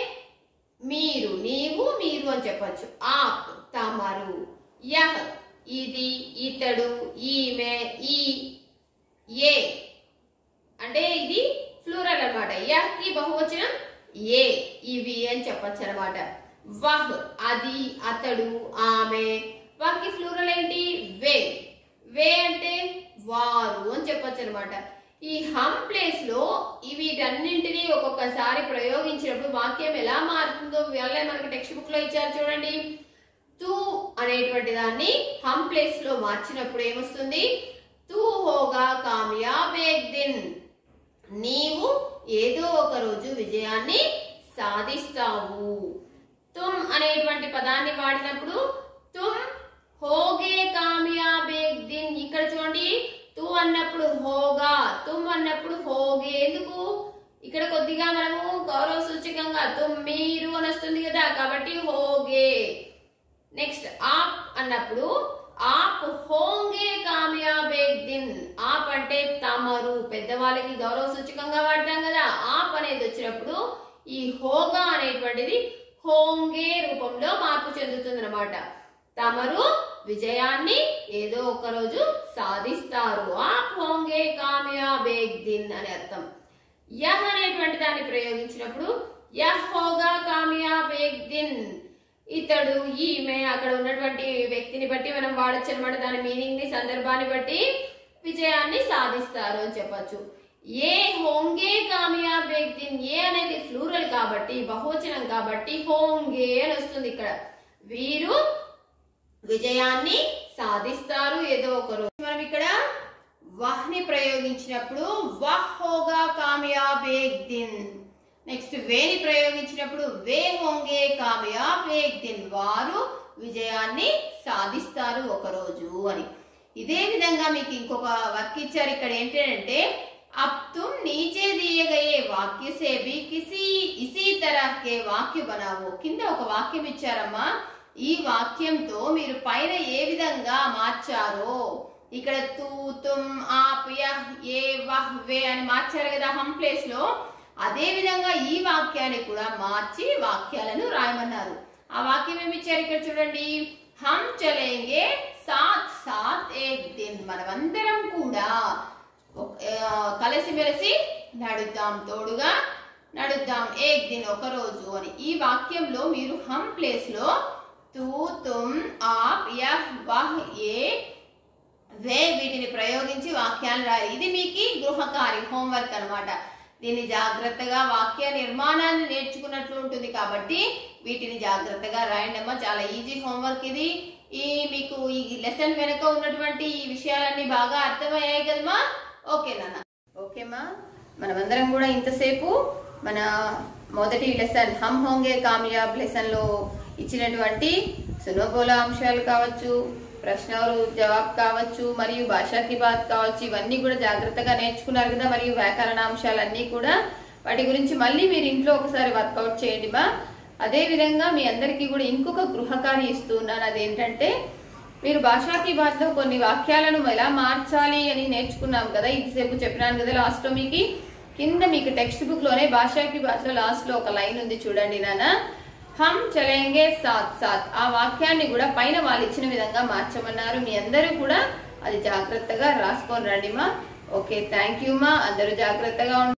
మీరు, నీవు, మీరు అని చెప్పచ్చు. ఆప్ తమరు, యహ్ ఇది, ఇతడు, ఈమె, ఈ, ఏ అంటే ఇది ఫ్లూరల్ అన్నమాట. యహ్ కి బహువచనం ఏ, ఇవి అని చెప్పచ్చు అనమాట. వహ్ అది, అతడు, ఆమె. వహ్ కి ఫ్లూరల్ ఏంటి? వే. వే అంటే వారు అని చెప్పచ్చు అనమాట. ఈ హమ్ ప్లేస్ లో వీటన్నింటినీ ఒక్కొక్కసారి ప్రయోగించినప్పుడు వాక్యం ఎలా మారుతుందో వాళ్ళే మనకి టెక్స్ట్ బుక్ లో ఇచ్చారు చూడండి. తూ అనేటువంటి దాన్ని హమ్ ప్లేస్ లో మార్చినప్పుడు ఏమొస్తుంది? తూ హోగా కామయాబ్ ఏక్ దిన్, నీవు ఏదో ఒక రోజు విజయాన్ని సాధిస్తావు. తుమ్ అనేటువంటి పదాన్ని వాడినప్పుడు తుమ్ హోగే కామయాబ్ ఏక్ దిన్, ఇక్కడ చూడండి తూ అన్నప్పుడు హోగా, తుమ్ అన్నప్పుడు హోగే. ఎందుకు? ఇక్కడ కొద్దిగా మనము గౌరవ సూచకంగా తుమ్ మీరు అని వస్తుంది కదా, కాబట్టి హోగే. నెక్స్ట్ ఆప్ అన్నప్పుడు ఆప్ హోంగే కామయాబ్ ఏక్ దిన్, ఆప్ అంటే తమరు, పెద్దవాళ్ళకి గౌరవ సూచకంగా వాడతాం కదా. ఆప్ అనేది వచ్చినప్పుడు ఈ హోగా అనేటువంటిది హోంగే రూపంలో మార్పు చెందుతుంది అన్నమాట. తమరు విజయాన్ని ఏదో ఒక రోజు సాధిస్తారు. ఆప్ హోంగే కామయాబ్ ఏక్ దిన్ అని అర్థం. యహ్ అనేటువంటి దాన్ని ప్రయోగించినప్పుడు యహ్ హోగా కామయాబ్ ఏక్ దిన్, ఇతడు, ఈమె అక్కడ ఉన్నటువంటి వ్యక్తిని బట్టి మనం వాడచ్చు అనమాట. దాని మీనింగ్ ని, సందర్భాన్ని బట్టి విజయాన్ని సాధిస్తారు అని చెప్పచ్చు. ఏ హోంగే కామయాబ్ ఏక్ దిన్, ఏ అనేది ఫ్లూరల్ కాబట్టి, బహువచనం కాబట్టి హోంగే అని వస్తుంది. ఇక్కడ వీరు విజయాన్ని సాధిస్తారు ఏదో ఒక రోజు. మనం ఇక్కడ వహ్ ని ప్రయోగించినప్పుడు వహ్ హోగా కామయాబ్ ఏక్ దిన్. నెక్స్ట్ వేని ప్రయోగించినప్పుడు వే హోంగే కామయాబ్ ఏక్ దిన్, వారు విజయాన్ని సాధిస్తారు ఒక రోజు అని. ఇదే విధంగా మీకు ఇంకొక వర్క్ ఇచ్చారు ఇక్కడ. ఏంటంటే అబ్ తుమ్ నీచే దియే గయే వాక్య సే భీ కిసి ఇసీ తరహ్ కే వాక్య బనావో. కింద ఒక వాక్యం ఇచ్చారమ్మా. ఈ వాక్యంతో మీరు పైన ఏ విధంగా మార్చారో, ఇక్కడ తూ, తుమ్, ఆప్, యహ్, ఏ, వహ్, వే అని మార్చారు కదా హమ్ ప్లేస్ లో, అదే విధంగా ఈ వాక్యాన్ని కూడా మార్చి వాక్యాలను రాయమన్నారు. ఆ వాక్యం ఏమి ఇచ్చారు ఇక్కడ చూడండి. హమ్ చలేంగే సాత్ సాత్ ఏక్ దిన్, మనమందరం కూడా కలిసిమెలిసి నడుద్దాం, తోడుగా నడుద్దాం, ఏక్ దిన్ ఒక రోజు అని. ఈ వాక్యంలో మీరు హమ్ ప్లేస్ లో తూ, తుమ్, ఆప్, యహ్, వహ్, ఏ, వే వీటిని ప్రయోగించి వాక్యాలు రాయాలి. ఇది మీకు గృహకార్యం, హోంవర్క్ అన్నమాట. దీన్ని జాగ్రత్తగా వాక్య నిర్మాణాన్ని నేర్చుకున్నట్లు ఉంటుంది కాబట్టి వీటిని జాగ్రత్తగా రాయండి అమ్మా. చాలా ఈజీ హోంవర్క్ ఇది. మీకు ఈ లెసన్ వెనుక ఉన్నటువంటి ఈ విషయాలన్నీ బాగా అర్థమయ్యాయి కదమ్మా. ఓకేనా? ఓకేమ్మా, మనమందరం కూడా ఇంతసేపు మన మొదటి లెసన్ హమ్ హోంగే కామయాబ్ లెసన్ లో ఇచ్చినటువంటి సునోబోలా అంశాలు కావచ్చు, ప్రశ్న జవాబు కావచ్చు, మరియు భాషాకి బాత్ కావచ్చు, ఇవన్నీ కూడా జాగ్రత్తగా నేర్చుకున్నారు కదా. మరియు వ్యాకరణ అంశాలన్నీ కూడా, వాటి గురించి మళ్ళీ మీరు ఇంట్లో ఒకసారి వర్కౌట్ చేయండి మా. అదే విధంగా మీ అందరికీ కూడా ఇంకొక గృహకార్యం ఇస్తున్నాను. అదేంటంటే మీరు భాషాకి బాత్ లో కొన్ని వాక్యాలను ఎలా మార్చాలి అని నేర్చుకున్నాం కదా. ఇంతసేపు చెప్పినాను కదా లాస్ట్ లో. మీకు కింద మీకు టెక్స్ట్ బుక్ లోనే భాషాకి బాత్ లో లాస్ట్ లో ఒక లైన్ ఉంది చూడండి నాన్న. హమ్ చలేంగే సాత్ సాత్, ఆ వాక్యాన్ని కూడా పైన వాళ్ళు ఇచ్చిన విధంగా మార్చమన్నారు. మీ అందరూ కూడా అది జాగ్రత్తగా రాసుకొని రండి మా. ఓకే, థ్యాంక్ యూ మా. అందరూ జాగ్రత్తగా